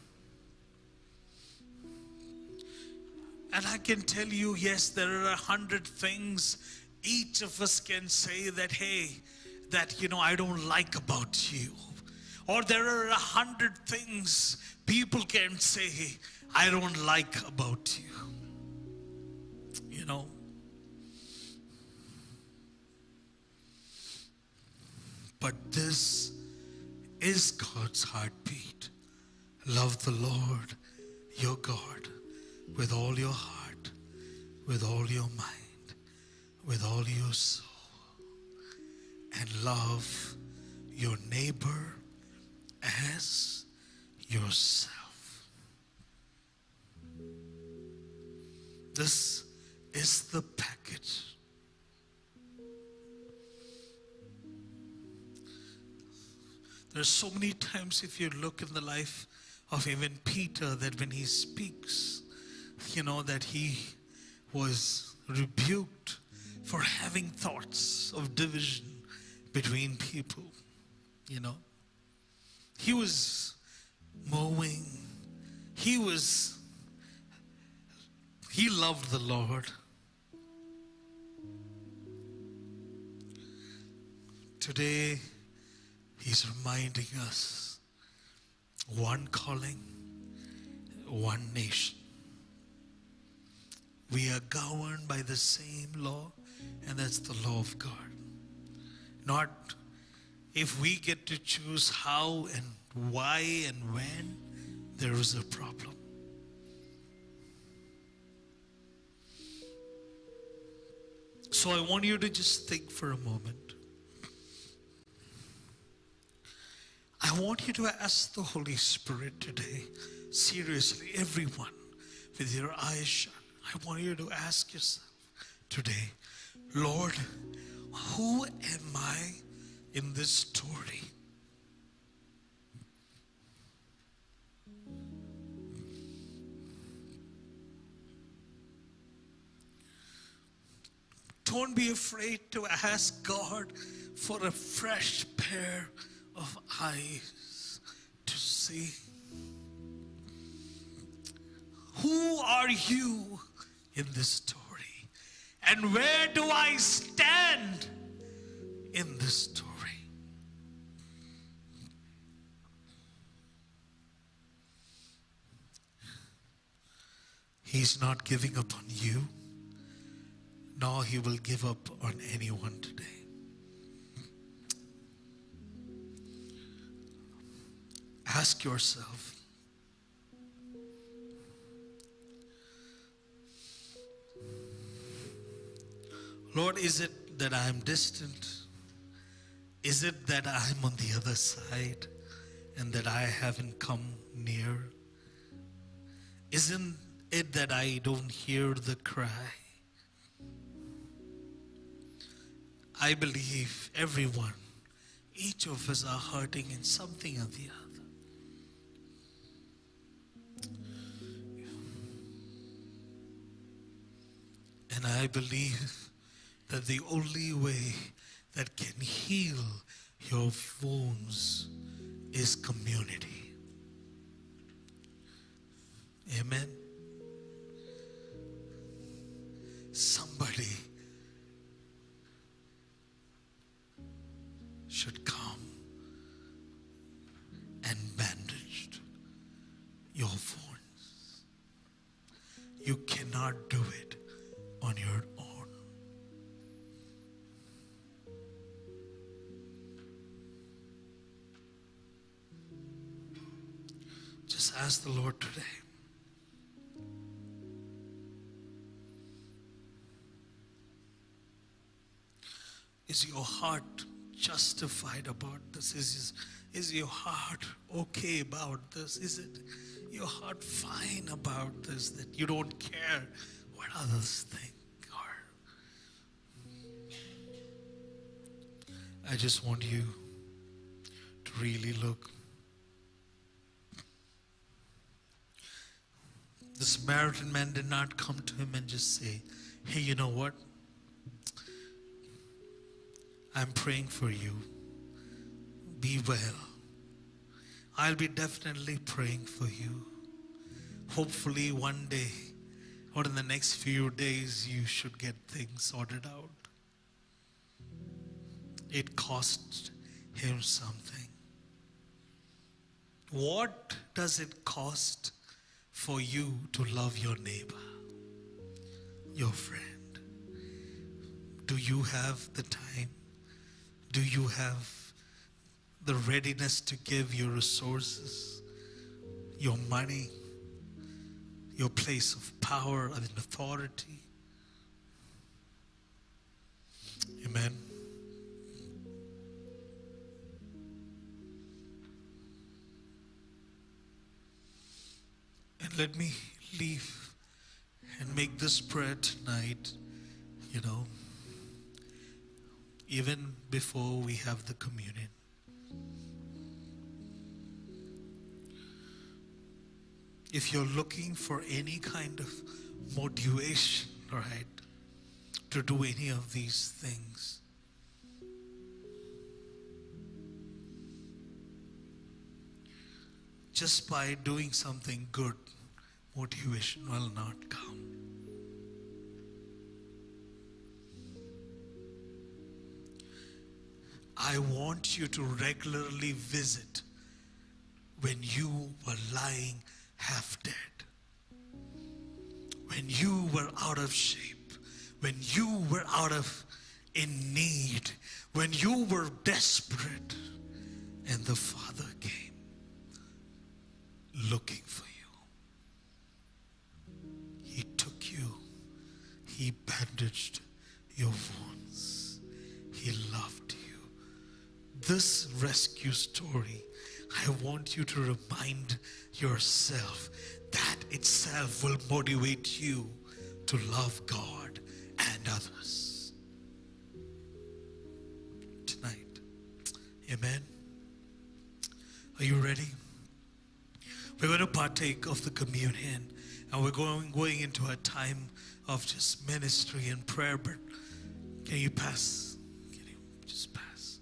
And I can tell you, yes, there are a hundred things each of us can say that, hey, that, you know, I don't like about you. Or there are a hundred things people can say, I don't like about you. You know. But this is God's heartbeat. Love the Lord, your God, with all your heart, with all your mind, with all your soul. And love your neighbor as yourself. This is the package. There's so many times, if you look in the life of even Peter, that when he speaks, you know, that he was rebuked for having thoughts of division between people, you know. He was mowing. He was, he loved the Lord. Today, he's reminding us, one calling, one nation. We are governed by the same law, and that's the law of God. Not if we get to choose how and why and when, there is a problem. So I want you to just think for a moment. I want you to ask the Holy Spirit today, seriously, everyone, with your eyes shut. I want you to ask yourself today, Lord, who am I in this story? Don't be afraid to ask God for a fresh pair of eyes to see. Who are you in this story? And where do I stand in this story? He's not giving up on you, nor he will give up on anyone today. Ask yourself, Lord, is it that I am distant? Is it that I am on the other side and that I haven't come near? Isn't it that I don't hear the cry? I believe everyone, each of us are hurting in something or the other. And I believe that the only way that can heal your wounds is community. Amen. Somebody should come and bandage your wounds. You cannot do it on your own. Just ask the Lord today. Is your heart justified about this? Is, is your heart okay about this? Is it your heart fine about this, that you don't care what others think? Or I just want you to really look. The Samaritan man did not come to him and just say, hey, you know what? I'm praying for you. Be well. I'll be definitely praying for you. Hopefully one day or in the next few days you should get things sorted out. It cost him something. What does it cost for you to love your neighbor, your friend? Do you have the time? Do you have the readiness to give your resources, your money, your place of power and authority? Amen. And let me leave and make this prayer tonight, you know, even before we have the communion. If you're looking for any kind of motivation, right, to do any of these things, just by doing something good, motivation will not come. I want you to regularly visit when you were lying half dead, when you were out of shape, when you were out of in need, when you were desperate, and the Father came looking for you. He took you. He bandaged your wounds. He loved you. This rescue story, I want you to remind yourself that itself will motivate you to love God and others. Tonight. Amen. Are you ready? We're going to partake of the communion, and we're going, going into a time of just ministry and prayer. But can you pass? Can you just pass?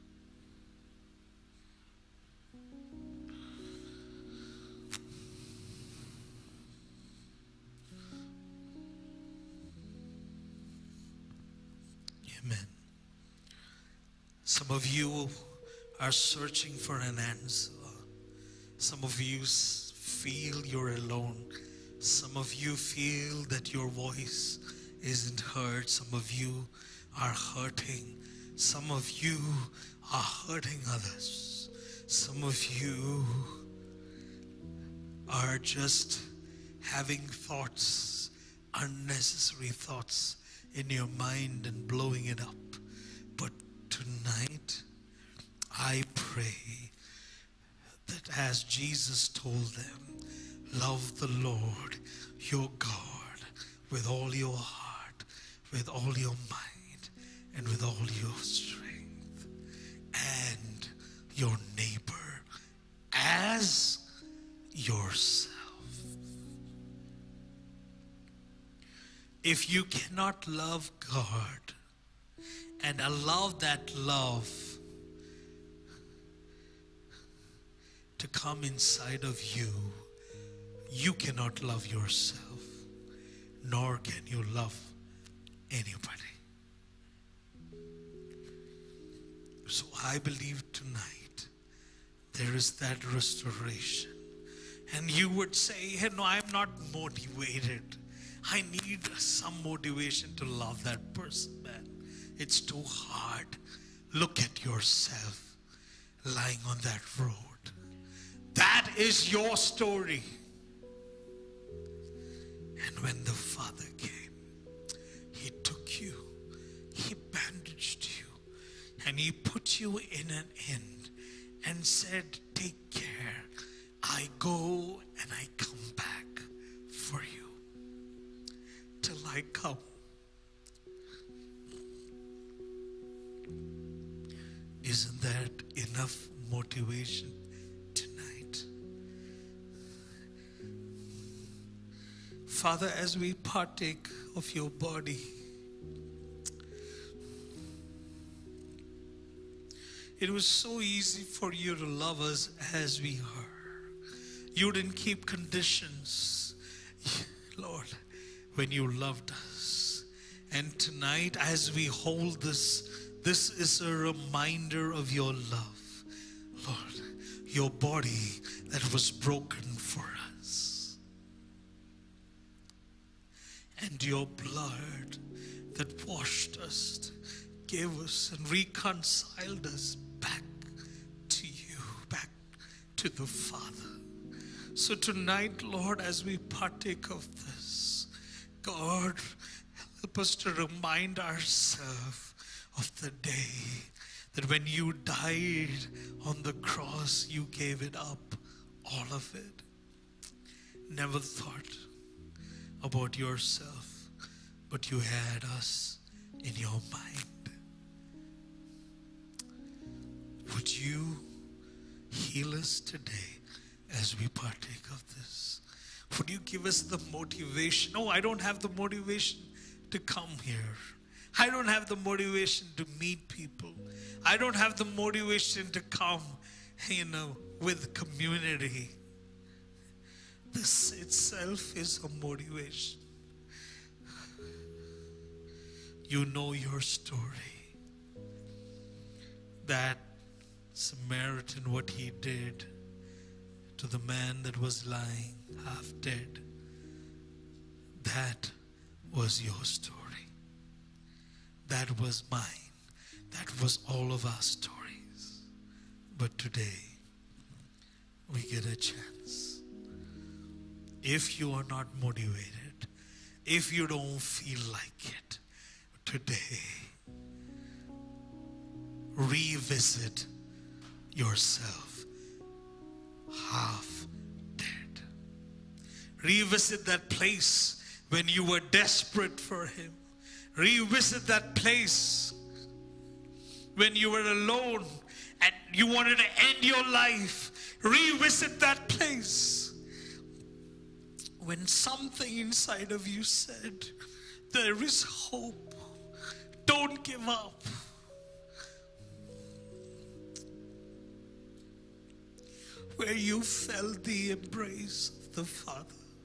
Amen. Some of you are searching for an answer. Some of you feel you're alone. Some of you feel that your voice isn't heard. Some of you are hurting. Some of you are hurting others. Some of you are just having thoughts, unnecessary thoughts in your mind and blowing it up. But tonight, I pray that as Jesus told them, love the Lord your God with all your heart, with all your mind, and with all your strength, and your neighbor as yourself. If you cannot love God and allow that love to come inside of you, you cannot love yourself, nor can you love anybody. So I believe tonight there is that restoration. And you would say, hey, no, I'm not motivated. I need some motivation to love that person, man. It's too hard. Look at yourself lying on that road. That is your story. And when the Father came, He took you, He bandaged you, and He put you in an inn and said, take care. I go and I come back for you till I come. Isn't that enough motivation tonight? Father, as we partake of your body, it was so easy for you to love us as we are. You didn't keep conditions, Lord. when you loved us. And tonight, as we hold this, this is a reminder of your love, Lord, your body that was broken for us, and your blood that washed us, gave us and reconciled us back to you, back to the Father. So tonight, Lord, as we partake of this, God, help us to remind ourselves of the day that when you died on the cross, you gave it up, all of it. Never thought about yourself, but you had us in your mind. Would you heal us today as we partake of this? Would you give us the motivation? No, I don't have the motivation to come here. I don't have the motivation to meet people. I don't have the motivation to come, you know, with community. This itself is a motivation. You know your story. That Samaritan, what he did to the man that was lying half dead, that was your story. That was mine. That was all of our stories. But today, we get a chance. If you are not motivated, if you don't feel like it, today, revisit yourself half dead. Revisit that place when you were desperate for Him. Revisit that place when you were alone and you wanted to end your life. Revisit that place when something inside of you said, there is hope. Don't give up. Where you felt the embrace of the Father.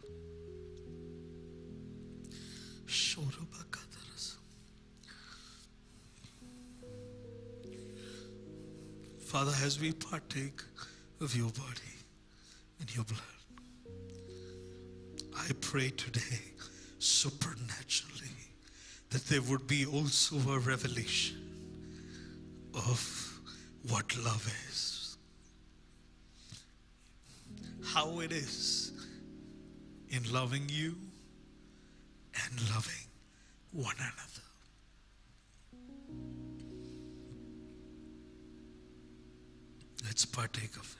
Father, as we partake of your body and your blood, I pray today supernaturally that there would be also a revelation of what love is, how it is in loving you and loving one another. Let's partake of that.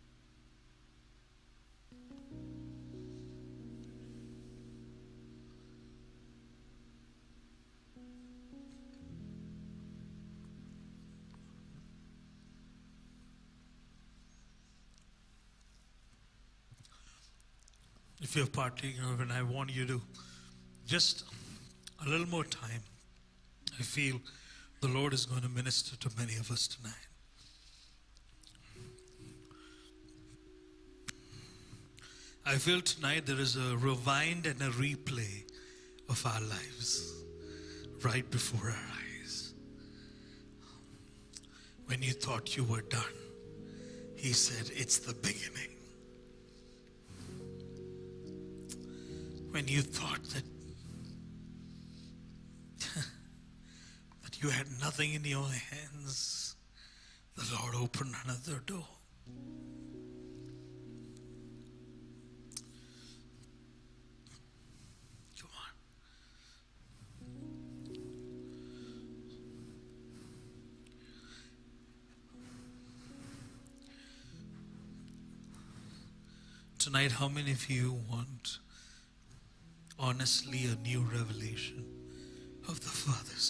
If you're partaking of it, I want you to just a little more time. I feel the Lord is going to minister to many of us tonight. I feel tonight there is a rewind and a replay of our lives right before our eyes. When you thought you were done, He said, it's the beginning. When you thought that, that you had nothing in your hands, the Lord opened another door. Come on. Tonight, how many of you want honestly a new revelation of the Father's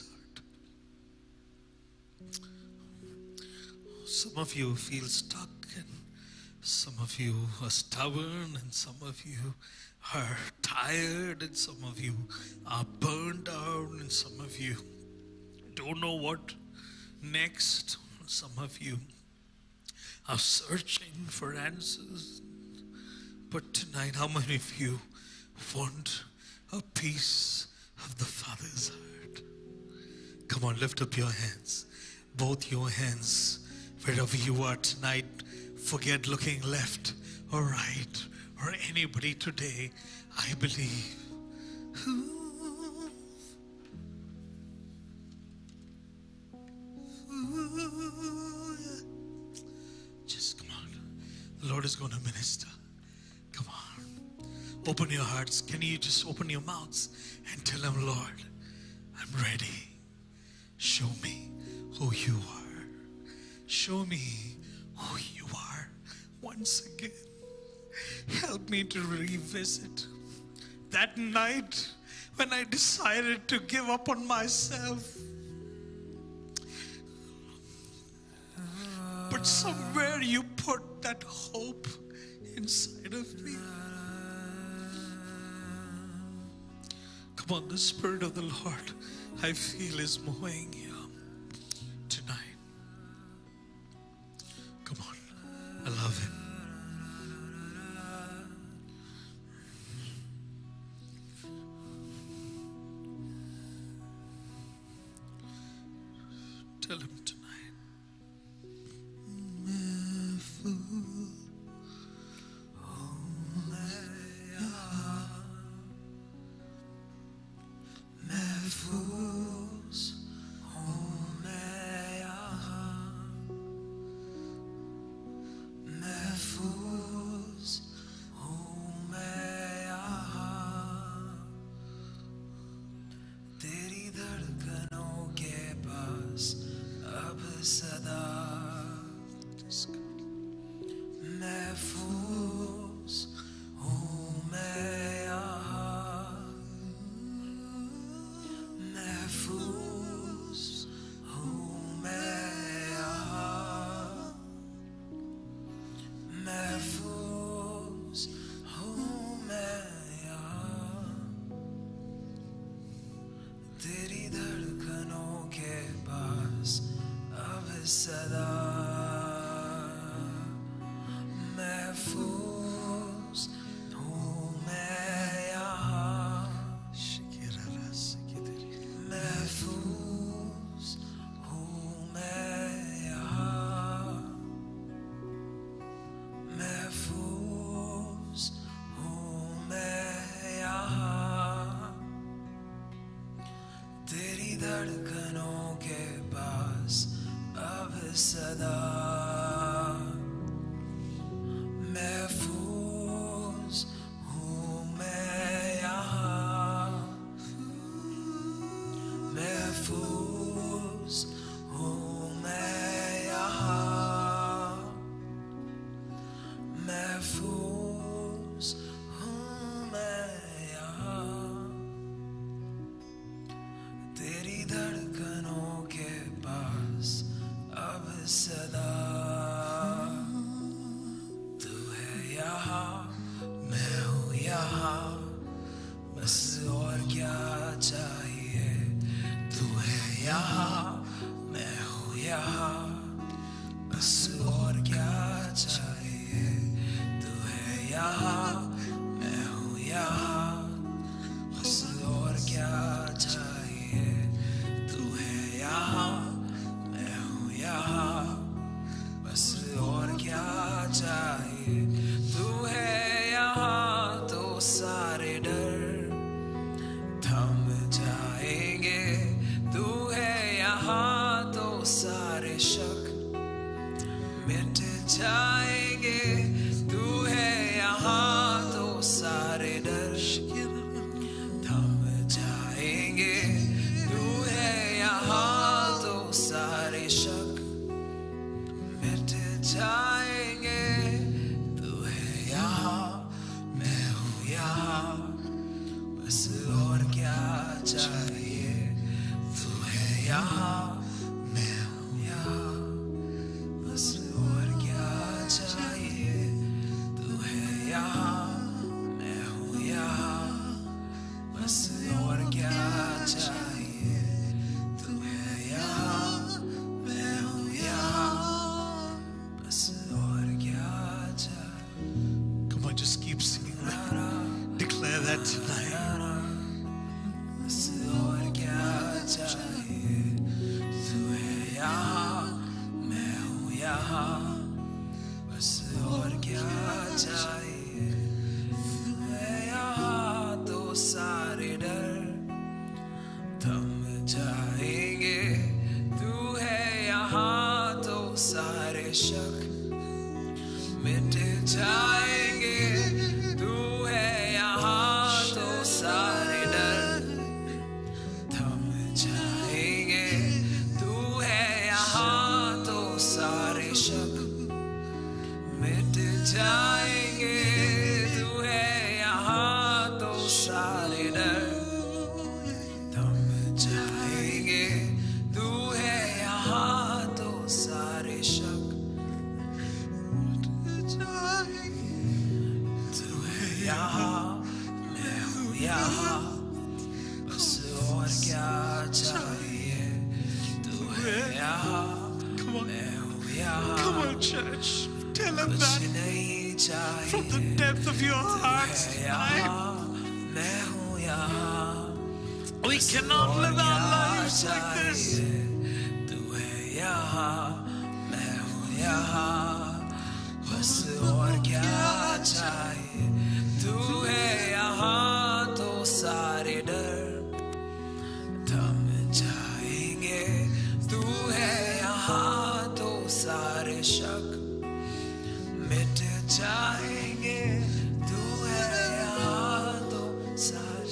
heart? Some of you feel stuck, and some of you are stubborn, and some of you are tired, and some of you are burned out, and some of you don't know what next. Some of you are searching for answers. But tonight, how many of you want a piece of the Father's heart. Come on, lift up your hands. Both your hands, wherever you are tonight. Forget looking left or right or anybody today. I believe. Ooh. Ooh. Just come on. The Lord is going to minister. Come on. Open your hearts. Can you just open your mouths and tell Him, Lord, I'm ready. Show me who you are. Show me who you are once again. Help me to revisit that night when I decided to give up on myself. But somewhere you put that hope inside of me. Come on, the Spirit of the Lord, I feel, is moving here tonight. Come on, I love Him. Tell Him tonight. Come on, just keep singing that. Declare that tonight. बस और क्या चाहिए, तू है यहाँ, मैं हूँ यहाँ, बस और क्या चाहिए, तू है यहाँ तो सारे डर थम जाएंगे, तू है यहाँ तो सारे शक मिट जाएंगे, तू है यहाँ तो सारे डर थम जाएंगे, तू है यहाँ तो सारे शक मिट जाएंगे, तू है यहाँ तो सारे डर थम जाएंगे, तू है यहाँ तो सारे शक तू है यहाँ, मैं हूँ यहाँ, बस और क्या चाहिए, तू है यहाँ, मैं हूँ यहाँ, Come on, church. Tell him कुछ that नहीं चाहिए, from the depth of your heart है tonight. यहाँ, मैं हूँ यहाँ, We cannot live our lives like this. तू है यहाँ, मैं हूँ यहाँ, बस और क्या चाहिए, तू है यहाँ तो सारे डर थम जाएंगे, तू है यहाँ तो सारे शक मिट जाएंगे, तू है यहाँ तो सारे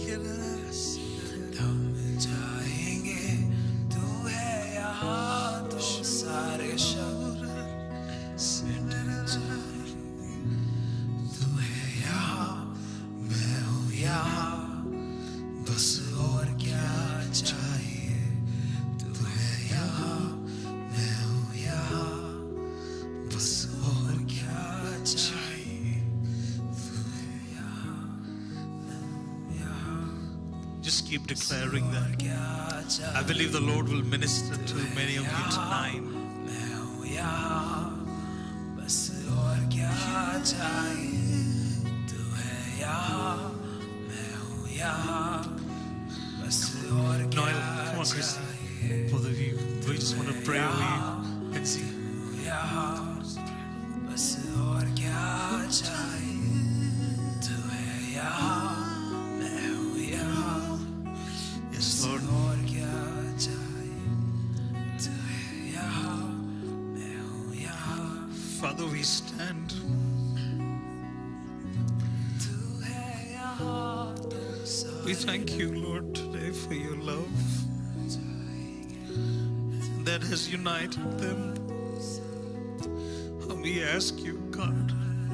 थम जाएंगे, तू है यहाँ तो सारे शक मिट जाएंगे, तू है यहाँ, मैं हूँ यहाँ, बस और क्या चाहिए, तू है यहाँ, मैं हूँ यहाँ, बस और क्या चाहिए, तू है यहाँ, मैं हूँ यहाँ, Just keep declaring that. क्या I चाहिए, believe the Lord will minister to many of you tonight. मैं हूँ यहाँ, बस और क्या चाहिए, तू है यहाँ, मैं हूँ यहाँ, बस और Noel, क्या come on, Chrissy. चाहिए, Both of you, we just want to pray over you and see. यहाँ बस और क्या चाहिए, तू है यहाँ, मैं हूँ यहाँ, Yes, Lord. और क्या चाहिए, तू है यहाँ, मैं हूँ यहाँ, Father, we stand. तू है यहाँ तो सारे We thank you, Lord, today for your love that has united them. And we ask you, God,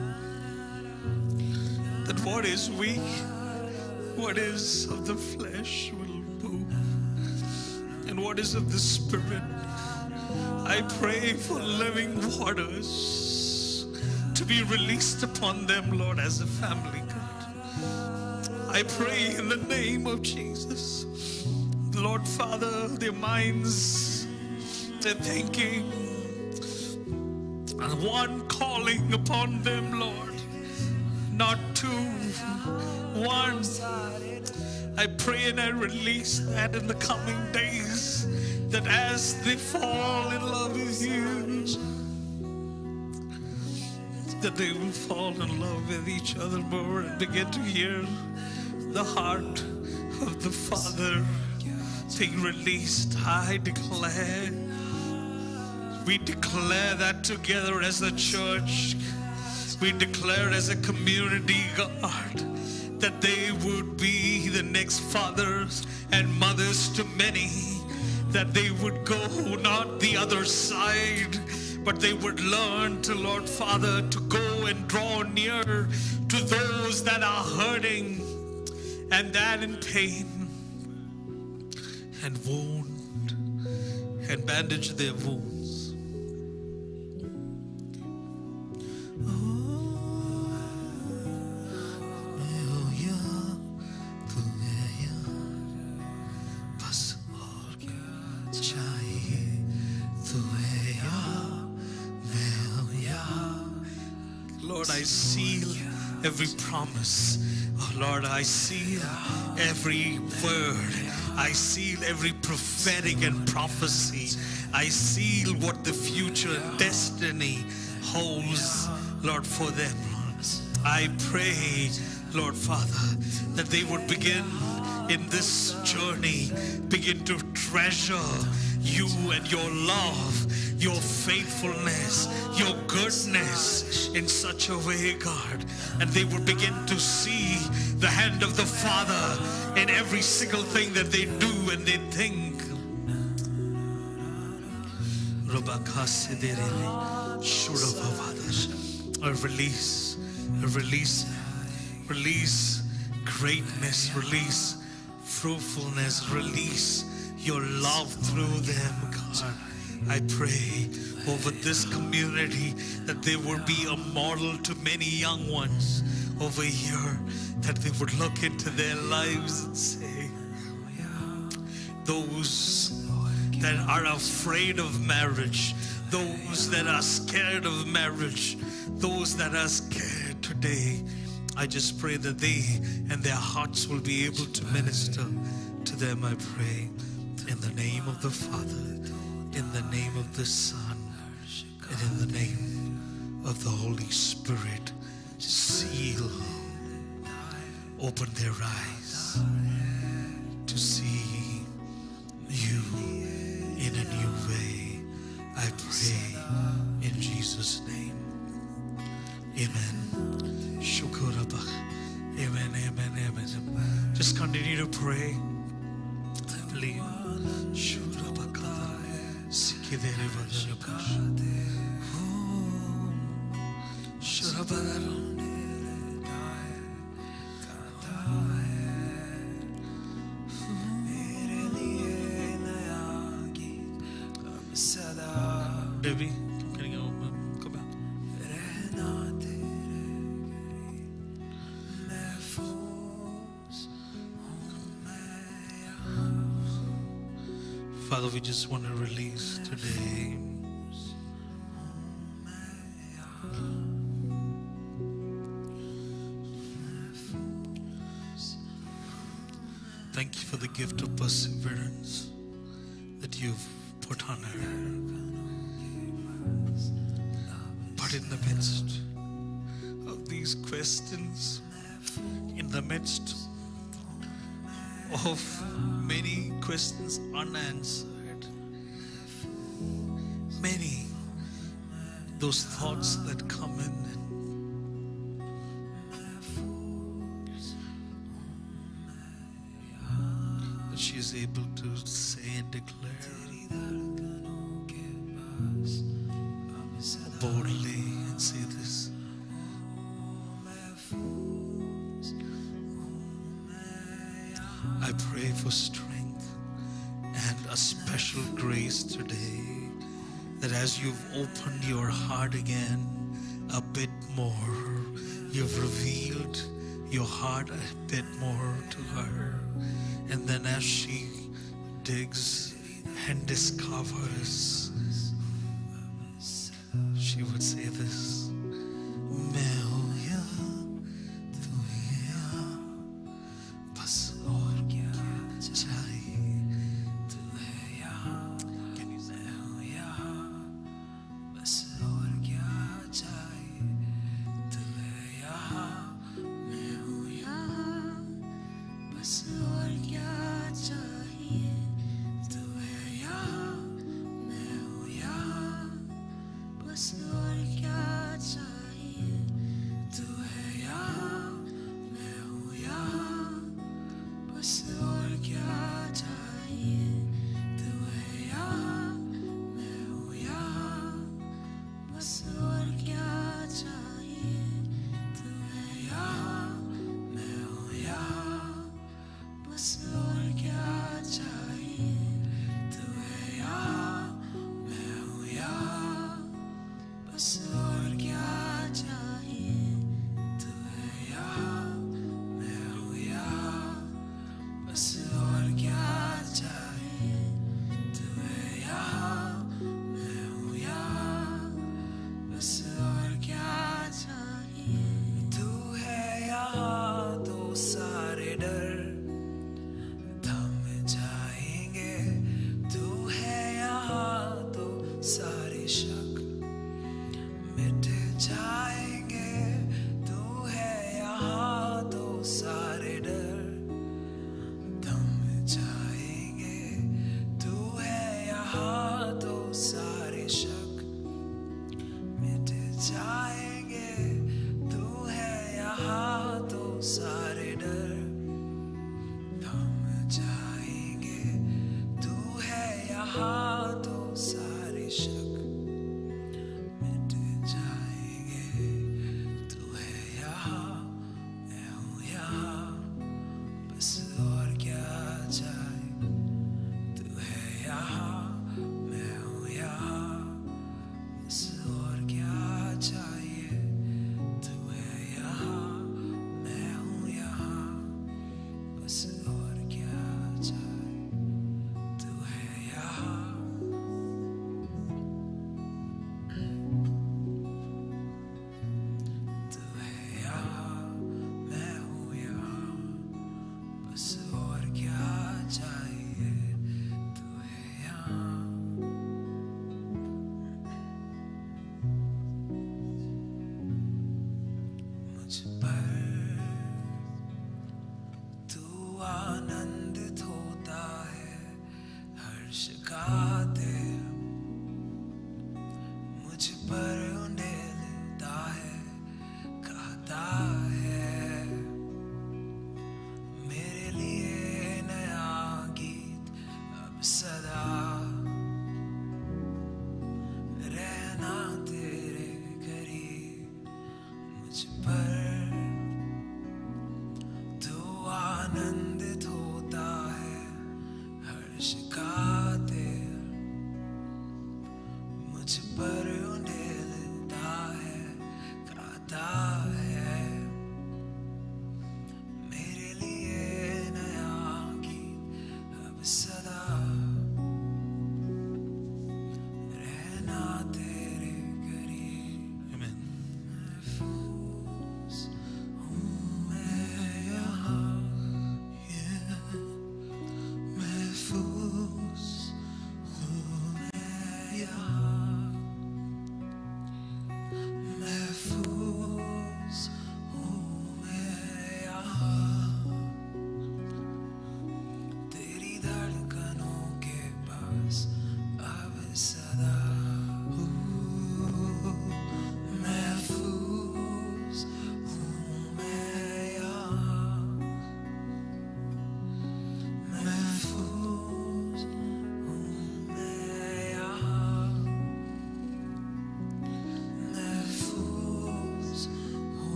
that what is weak, what is of the flesh will move, and what is of the Spirit. I pray for living waters to be released upon them, Lord, as a family, God. I pray in the name of Jesus, Lord Father, their minds, their thinking, and one calling upon them, Lord, not two, one. I pray and I release that in the coming days, that as they fall in love with you, that they will fall in love with each other more and begin to hear the heart of the Father being released. I declare, we declare that together as a church, we declare as a community, God, that they would be the next fathers and mothers to many, that they would go not the other side, but they would learn to, Lord Father, to go and draw near to those that are hurting and that in pain, and wound and bandage their wounds. Lord, I seal every promise Oh Lord, I seal every word. I seal every prophetic and prophecy. I seal what the future destiny holds, Lord, for them. I pray, Lord Father, that they would begin in this journey, begin to treasure you and your love, your faithfulness, your goodness in such a way, God. And they would begin to see the hand of the Father in every single thing that they do and they think. A release, a release, release greatness, release fruitfulness, release your love through them, God. I pray over this community that they will be a model to many young ones over here, that they would look into their lives and say, those that are afraid of marriage, those that are scared of marriage, those that are scared today, I just pray that they and their hearts will be able to minister to them. I pray in the name of the Father, in the name of the Son, and in the name of the Holy Spirit. Seal, open their eyes to see you in a new way. I pray in Jesus' name. Amen. Shukurabach. Amen, amen, amen. Just continue to pray. I believe. Shurabakada. Sikidere vadarabash. Shurabadara. Debbie, can you come back? Father, we just want to release today thank you for the gift of perseverance that you've put on her. But in the midst of these questions, in the midst of many questions unanswered, many those thoughts that come in, that she is able to say and declare boldly and say this. I pray for strength and a special grace today, that as you've opened your heart again a bit more, you've revealed your heart a bit more to her, and then as she digs and discovers, she would say this. सारे डर थम जाएंगे, तू है यहाँ तो सारे शक मिट जाएंगे, तू है यहाँ मैं हूँ यहाँ, बस और क्या चाहिए, तू है यहाँ मैं हूँ यहाँ, बस और क्या चाहिए, तू है यहाँ मैं हूँ यहाँ, बस और क्या चाहिए, तू है यहाँ, तू है यहाँ मैं हूँ यहाँ, बस और क्या चाहिए, तू है यहाँ। मुझ पर तू आनंदित होता है, हर्ष गाते मुझ पर उंडेलता है, गाता है मेरे लिए नया गीत अब सदा, रहना तेरे करीब, मुझ पर तो आनंदित होता है, हर्ष गाते मुझ पर उंडेलता है, गाता है मेरे लिए नया गीत अब सदा, रहना तेरे करीब। Amen. महफूज हूँ मैं यहाँ,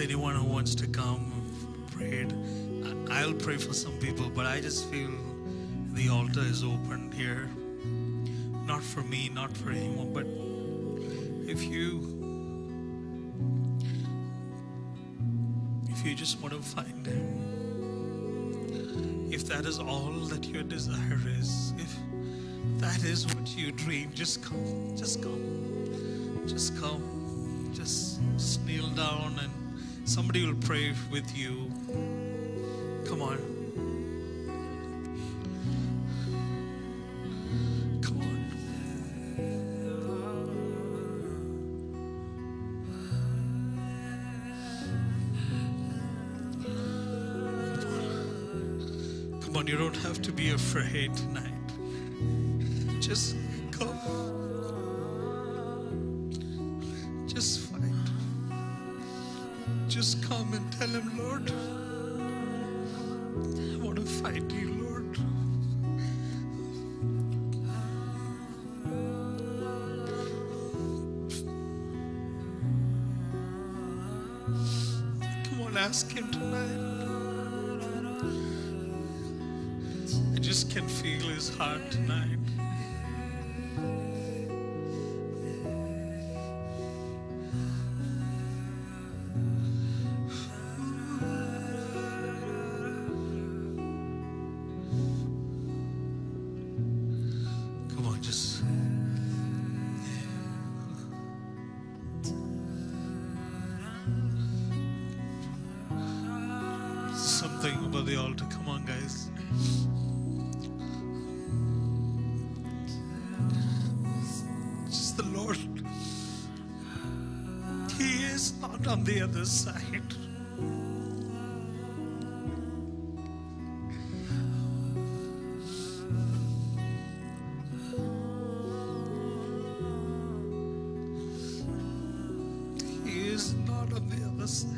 anyone who wants to come, prayed. I- I'll pray for some people, but I just feel the altar is open here. Not for me, not for anyone, but if you if you just want to find Him, if that is all that your desire is, if that is what you dream, just come, just come, just come, just kneel down and somebody will pray with you. Come on. Come on. Come on, you don't have to be afraid tonight. Just come. Just fight. Just come and tell Him, Lord, I want to fight you, Lord. Come on, ask Him tonight. I just can feel His heart tonight. Come on, just something about the altar. Come on, guys. Just the Lord. He is not on the other side. He is not on the other side.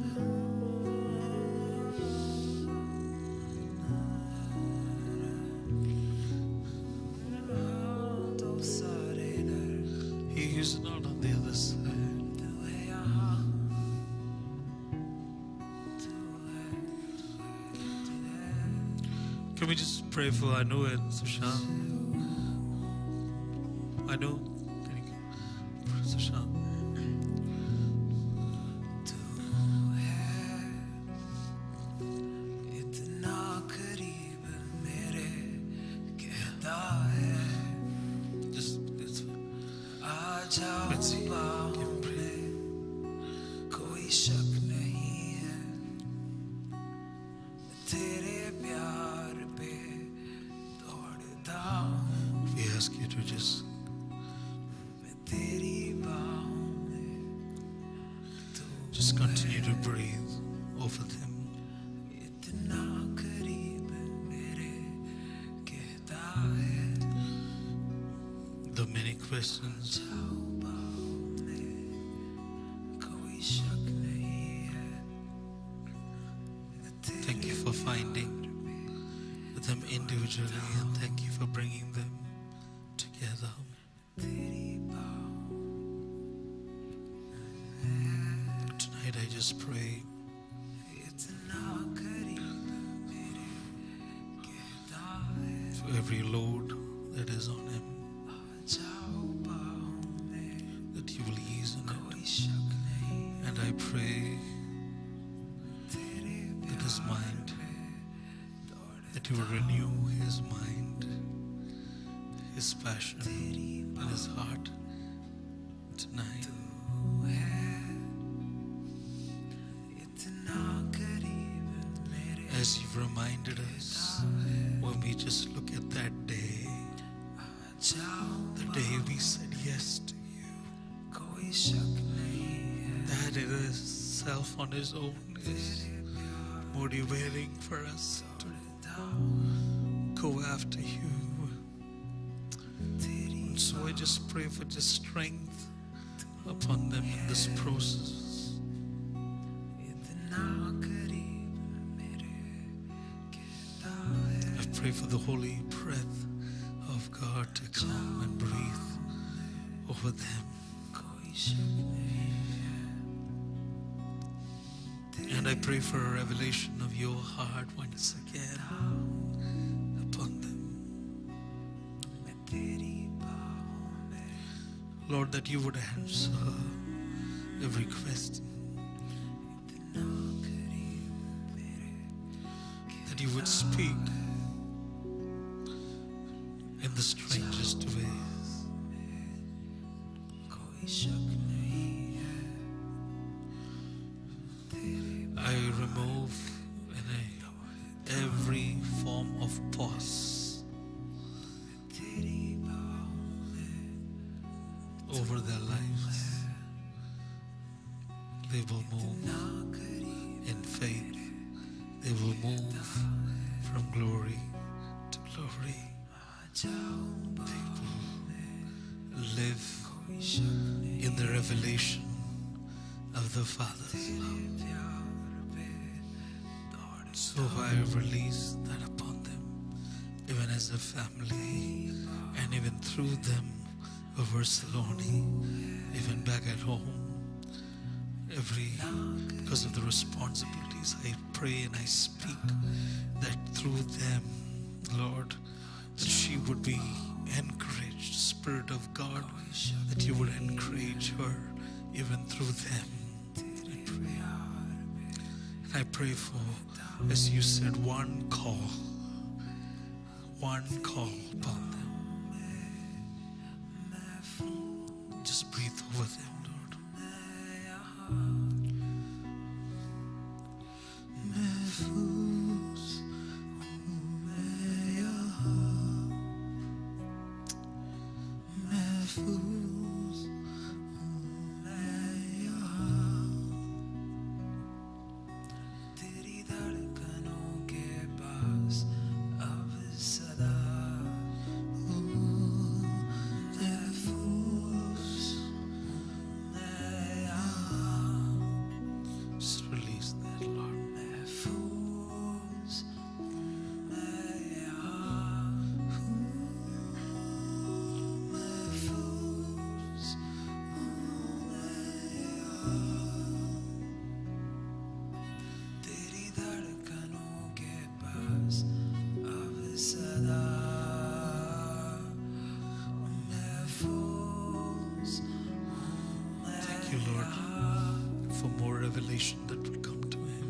He is not on the other side. Can we just pray for Anu and Sushant? Anu, can you pray for Sushant? Just, it's let's see. Give him praise. कोई शक नहीं है तेरे प्यार पे दौड़ता हूँ We ask you to just मैं तेरी बाहों में just continue to breathe over them. इतना करीब मेरे कहता है The many questions, कोई शक नहीं है thank you for finding them individually and thank you for bringing them together. तेरी बाहों Tonight I just pray इतना करीब मेरे कहता है for every load that is on him, जाओ बाहों में that you will ease in it. कोई शक नहीं And I pray तेरे that his mind, दौड़ that you will renew his mind, his passion, and his heart tonight. इतना करीब मेरे As you've reminded us when we just look at that day, जाओ the day we said yes to you, कोई शक नहीं है that in itself on his own is motivating for us to go after you. And so I just pray for just strength upon them in this process. इतना करीब मेरे कहता है I pray for the holy breath of God to come and breathe over them. कोई शक नहीं है pray for a revelation of your heart once again upon them. Lord, that you would answer every question, that you would speak in the strangest ways. I remove in a, every form of pause over their lives. They will move in faith. They will move from glory to glory. They will live in the revelation of the Father's love. So I release that upon them, even as a family, and even through them over Saloni, even back at home. Every, because of the responsibilities, I pray and I speak that through them, Lord, that she would be encouraged, Spirit of God, that you would encourage her even through them. I pray. And I pray for, as you said, one call, one call upon them. Just breathe over them, Lord. That would come to him,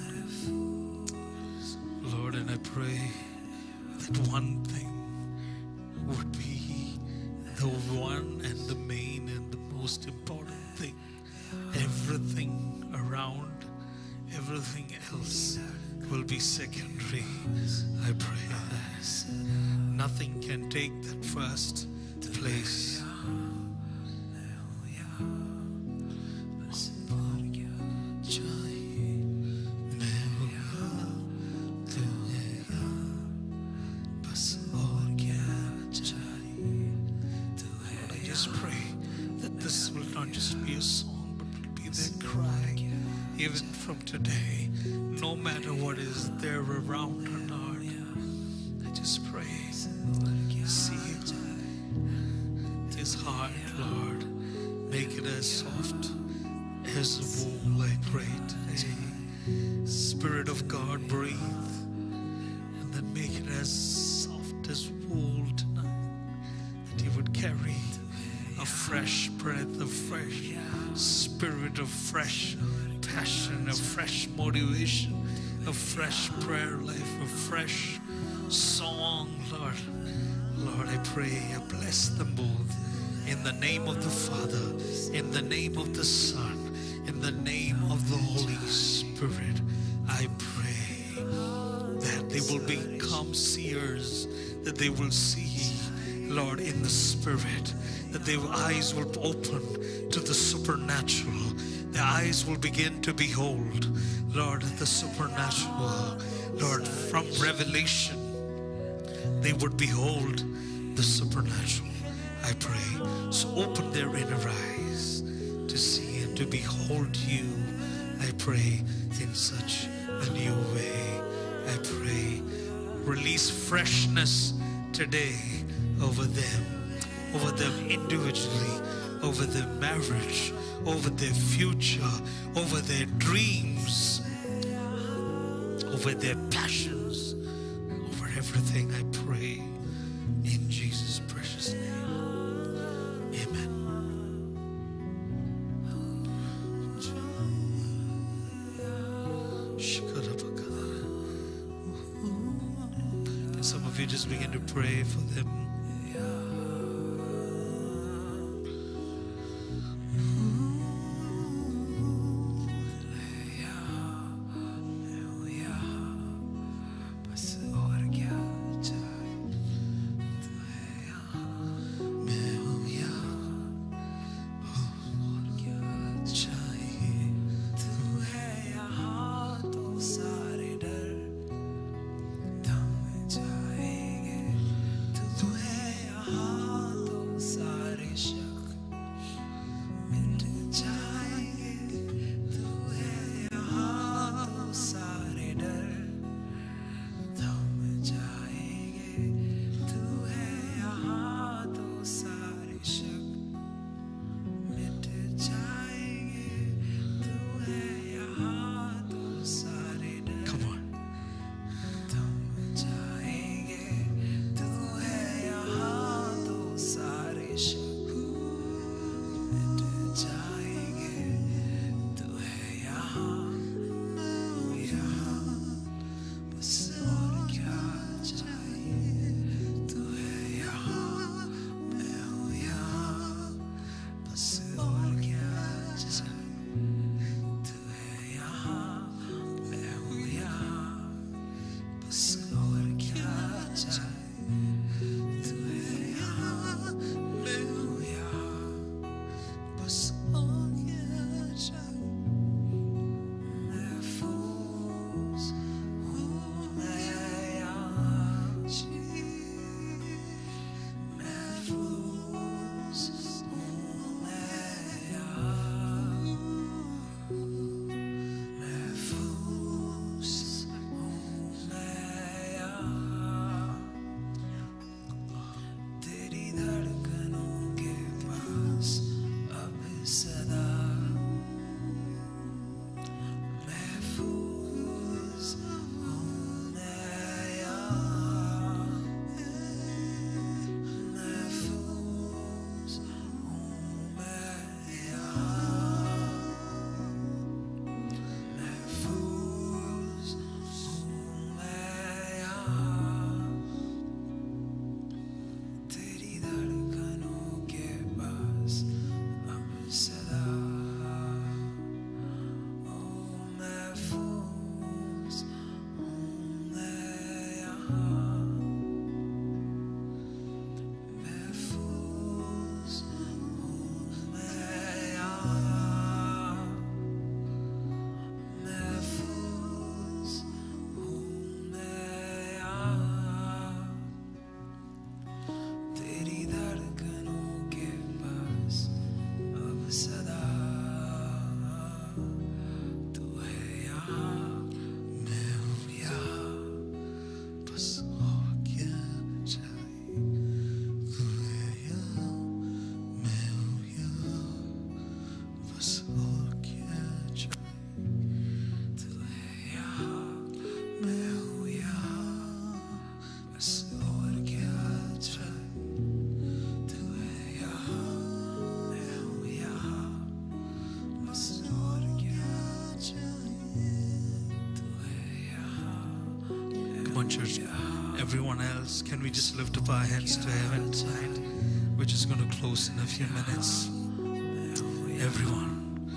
Lord, and I pray that one thing would be the one and the main and the most important thing. Everything around, everything else will be secondary. I pray that nothing can take that first place. Today, no matter what is there around or not, I just pray, see his heart, Lord, make it as soft as wool, I pray today. Spirit of God, breathe, and then make it as soft as wool tonight, that you would carry a fresh breath, a fresh spirit, of fresh passion, a fresh motivation, a fresh prayer life, a fresh song, Lord. Lord, I pray, I bless them both in the name of the Father, in the name of the Son, in the name of the Holy Spirit. I pray that they will become seers, that they will see, Lord, in the Spirit, that their eyes will open to the supernatural. Their eyes will begin to behold, Lord, the supernatural. Lord, from revelation, they would behold the supernatural. I pray. So open their inner eyes to see and to behold you. I pray in such a new way. I pray. Release freshness today over them, over them individually, over their marriage, over their future, over their dreams. over their passions, over everything, I pray in Jesus' precious name. Amen. Can some of you just begin to pray for them? Church, everyone else, can we just lift up our hands to heaven tonight? We're just going to close in a few minutes. Everyone,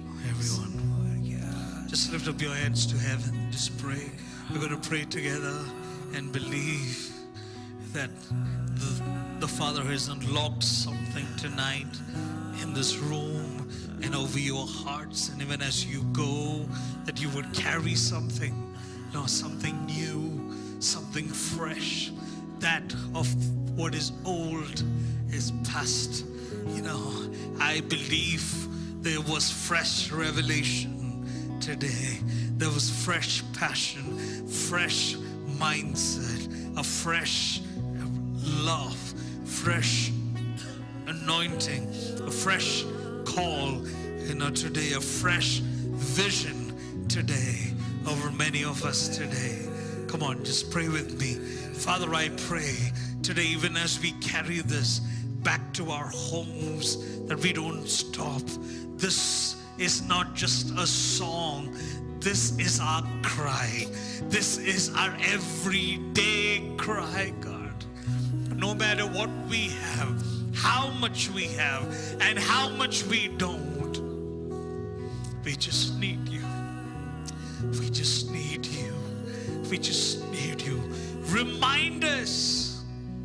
everyone, just lift up your hands to heaven. Just pray. We're going to pray together and believe that the, the Father has unlocked something tonight in this room and over your hearts. And even as you go, that you would carry something, you know, something new, something fresh. That of what is old is past. You know, I believe there was fresh revelation today. There was fresh passion, fresh mindset, a fresh love, fresh anointing, a fresh call, you know, today, a fresh vision today, over many of us today. Come on, just pray with me. Father, I pray today, even as we carry this back to our homes, that we don't stop. This is not just a song. This is our cry. This is our everyday cry, God. No matter what we have, how much we have, and how much we don't, we just need you. We just need you. We just need you. Remind us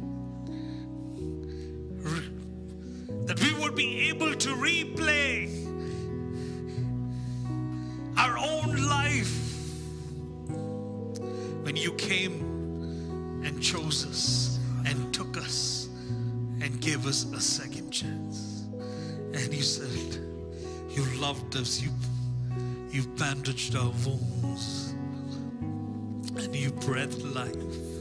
that we would be able to replay our own life when you came and chose us and took us and gave us a second chance. And you said, you loved us, you, you bandaged our wounds, and you breathed life.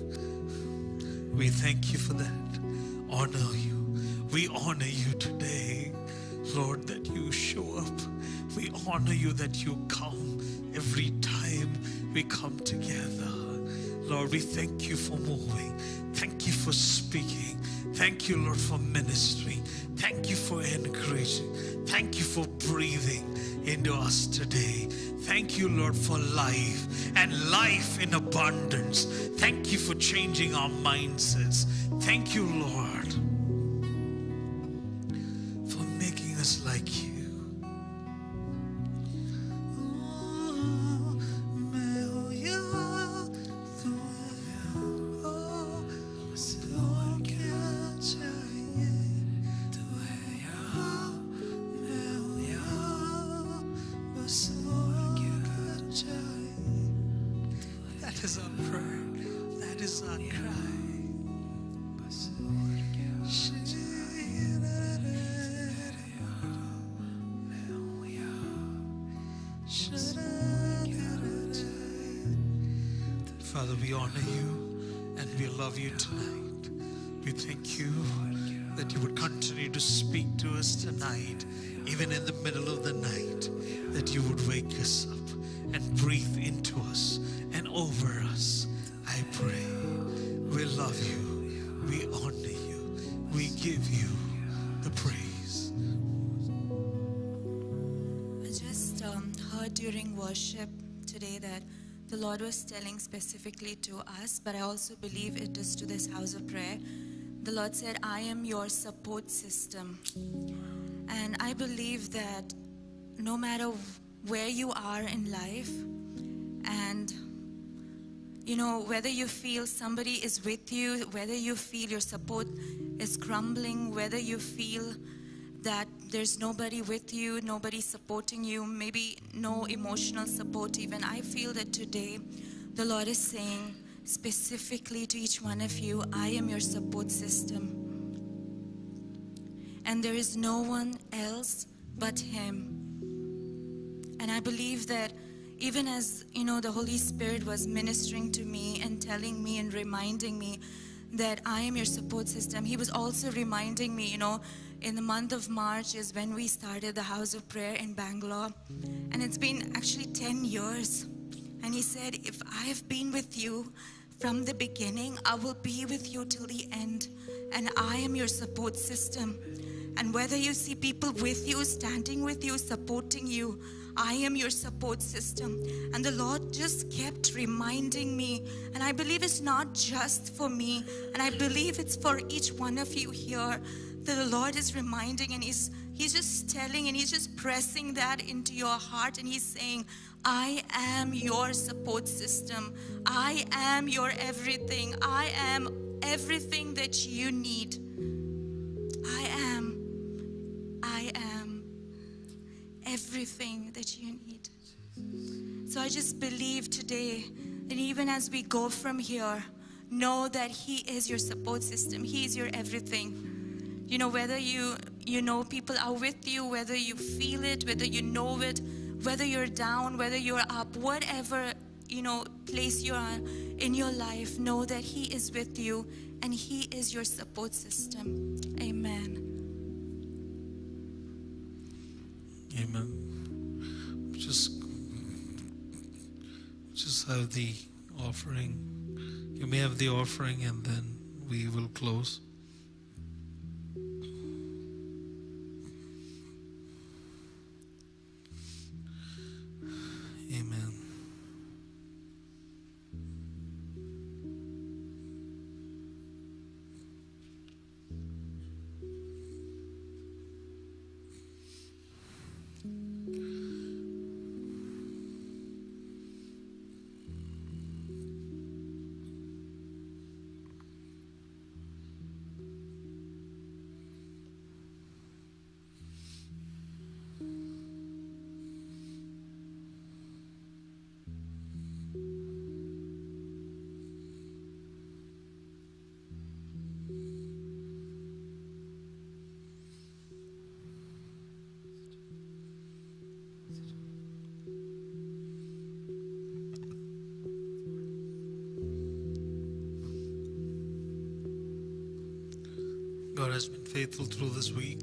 We thank you for that. Honor you. We honor you today, Lord, that you show up. We honor you that you come every time we come together. Lord, we thank you for moving. Thank you for speaking. Thank you, Lord, for ministry. Thank you for encouraging. Thank you for breathing into us today. Thank you, Lord, for life and life in abundance. Thank you for changing our mindsets. Thank you, Lord, for making us like you. That is our prayer. That is our cry. Father, we honor you and we love you tonight. We thank you that you would continue to speak to us tonight, even in the middle of the night, that you would wake us up and breathe into us and over us. I pray. We love you. We honor you. We give you the praise. I just um, heard during worship today that the Lord was telling specifically to us, but I also believe it is to this house of prayer. The Lord said, I am your support system. And I believe that no matter where you are in life, and you know, whether you feel somebody is with you, whether you feel your support is crumbling, whether you feel that there's nobody with you, nobody supporting you, maybe no emotional support even, I feel that today the Lord is saying specifically to each one of you, I am your support system. And there is no one else but Him. And I believe that even as, you know, the Holy Spirit was ministering to me and telling me and reminding me that I am your support system, He was also reminding me, you know, in the month of March is when we started the house of prayer in Bangalore. And it's been actually ten years. And He said, if I have been with you from the beginning, I will be with you till the end. And I am your support system. And whether you see people with you, standing with you, supporting you, I am your support system. And the Lord just kept reminding me, and I believe it's not just for me, and I believe it's for each one of you here, that the Lord is reminding, and He's, he's just telling, and He's just pressing that into your heart, and He's saying, I am your support system. I am your everything. I am everything that you need. I am. I am everything that you need. So I just believe today that even as we go from here, know that He is your support system. He is your everything. You know, whether you, you know people are with you, whether you feel it, whether you know it, whether you're down, whether you're up, whatever, you know, place you are in your life, know that He is with you and He is your support system. Amen. Amen. Just, us have the offering. You may have the offering and then we will close. Amen. God has been faithful through this week.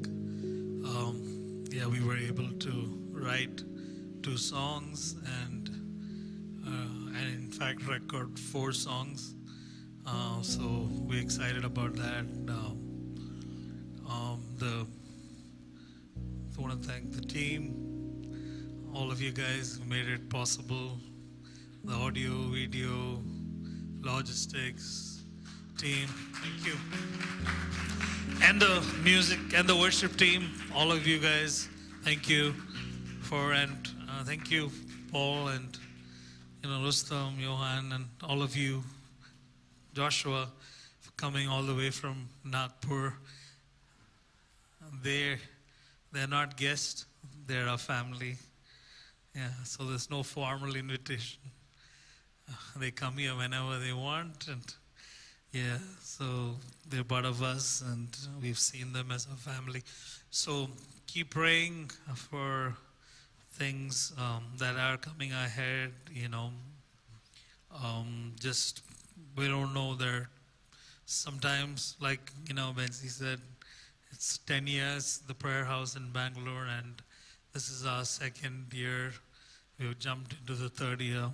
Um, yeah, we were able to write two songs and uh, and in fact record four songs. Uh, so we're excited about that. Um, um, the I want to thank the team, all of you guys who made it possible. The audio, video, logistics team, thank you. And the music and the worship team, all of you guys, thank you for, and uh, thank you, Paul and, you know, Rustom, Johan, and all of you, Joshua, for coming all the way from Nagpur. They're, they're not guests, they're our family. Yeah, so there's no formal invitation. Uh, they come here whenever they want, and yeah, so they're part of us and we've seen them as a family. So keep praying for things um, that are coming ahead, you know. Um, just, we don't know there. Sometimes, like, you know, Benzi said, it's ten years, the prayer house in Bangalore, and this is our second year. We've jumped into the third year.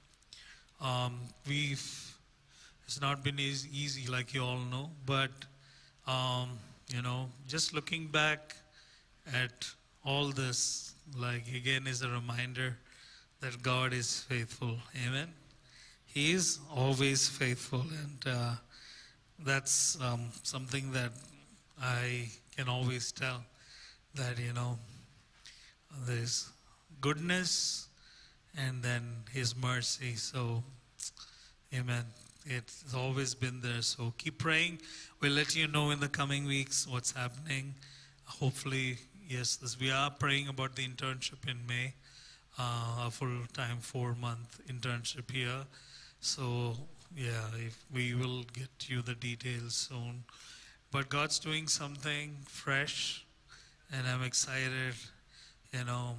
Um, we've It's not been easy, easy, like you all know, but, um, you know, just looking back at all this, like, again, is a reminder that God is faithful. Amen? He is always faithful, and uh, that's um, something that I can always tell, that, you know, there's goodness and then His mercy. So, amen. It's always been there. So keep praying. We'll let you know in the coming weeks what's happening. Hopefully, yes, this, we are praying about the internship in May, uh, a full-time four-month internship here. So, yeah, if we will get you the details soon. But God's doing something fresh, and I'm excited. You know,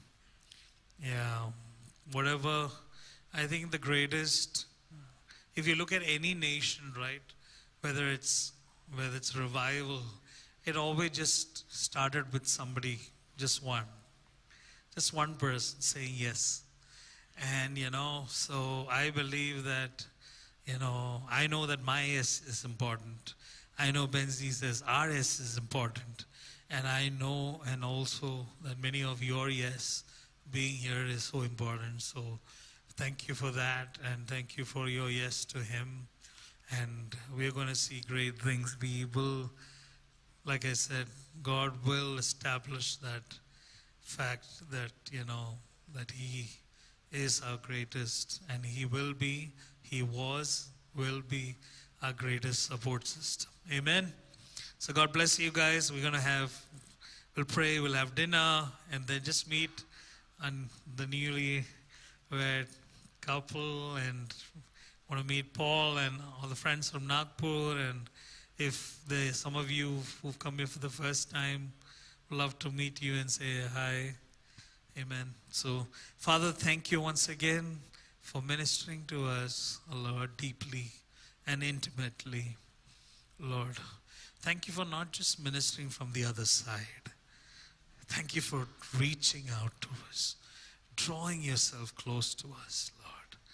yeah, whatever, I think the greatest, if you look at any nation, right, whether it's whether it's revival, it always just started with somebody, just one, just one person saying yes. And, you know, so I believe that, you know, I know that my yes is important. I know Benzi says our yes is important. And I know, and also that many of your yes being here is so important. So thank you for that, and thank you for your yes to Him. And we're going to see great things. We will, like I said, God will establish that fact that, you know, that He is our greatest, and He will be, He was, will be our greatest support system. Amen. So God bless you guys. We're going to have, we'll pray, we'll have dinner, and then just meet on the newly wed couple, and want to meet Paul and all the friends from Nagpur. And if there's some of you who've come here for the first time, would love to meet you and say hi. Amen. So, Father, thank you once again for ministering to us, Lord, deeply and intimately. Lord, thank you for not just ministering from the other side. Thank you for reaching out to us, drawing yourself close to us, Lord.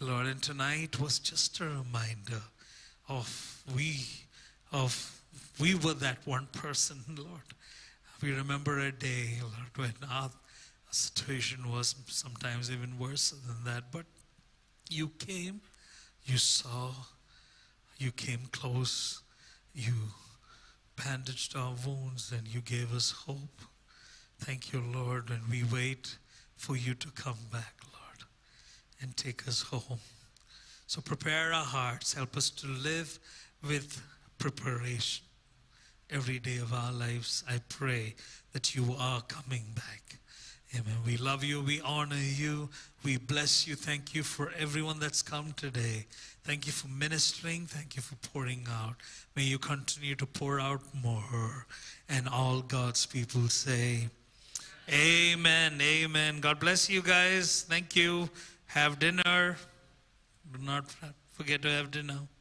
Lord, and tonight was just a reminder of we, of we were that one person, Lord. We remember a day, Lord, when our situation was sometimes even worse than that. But you came, you saw, you came close, you bandaged our wounds, and you gave us hope. Thank you, Lord, and we wait for you to come back, Lord, and take us home. So prepare our hearts. Help us to live with preparation every day of our lives. I pray that you are coming back. Amen. We love you. We honor you. We bless you. Thank you for everyone that's come today. Thank you for ministering. Thank you for pouring out. May you continue to pour out more. And all God's people say, amen. Amen. God bless you guys. Thank you. Have dinner. Do not forget to have dinner.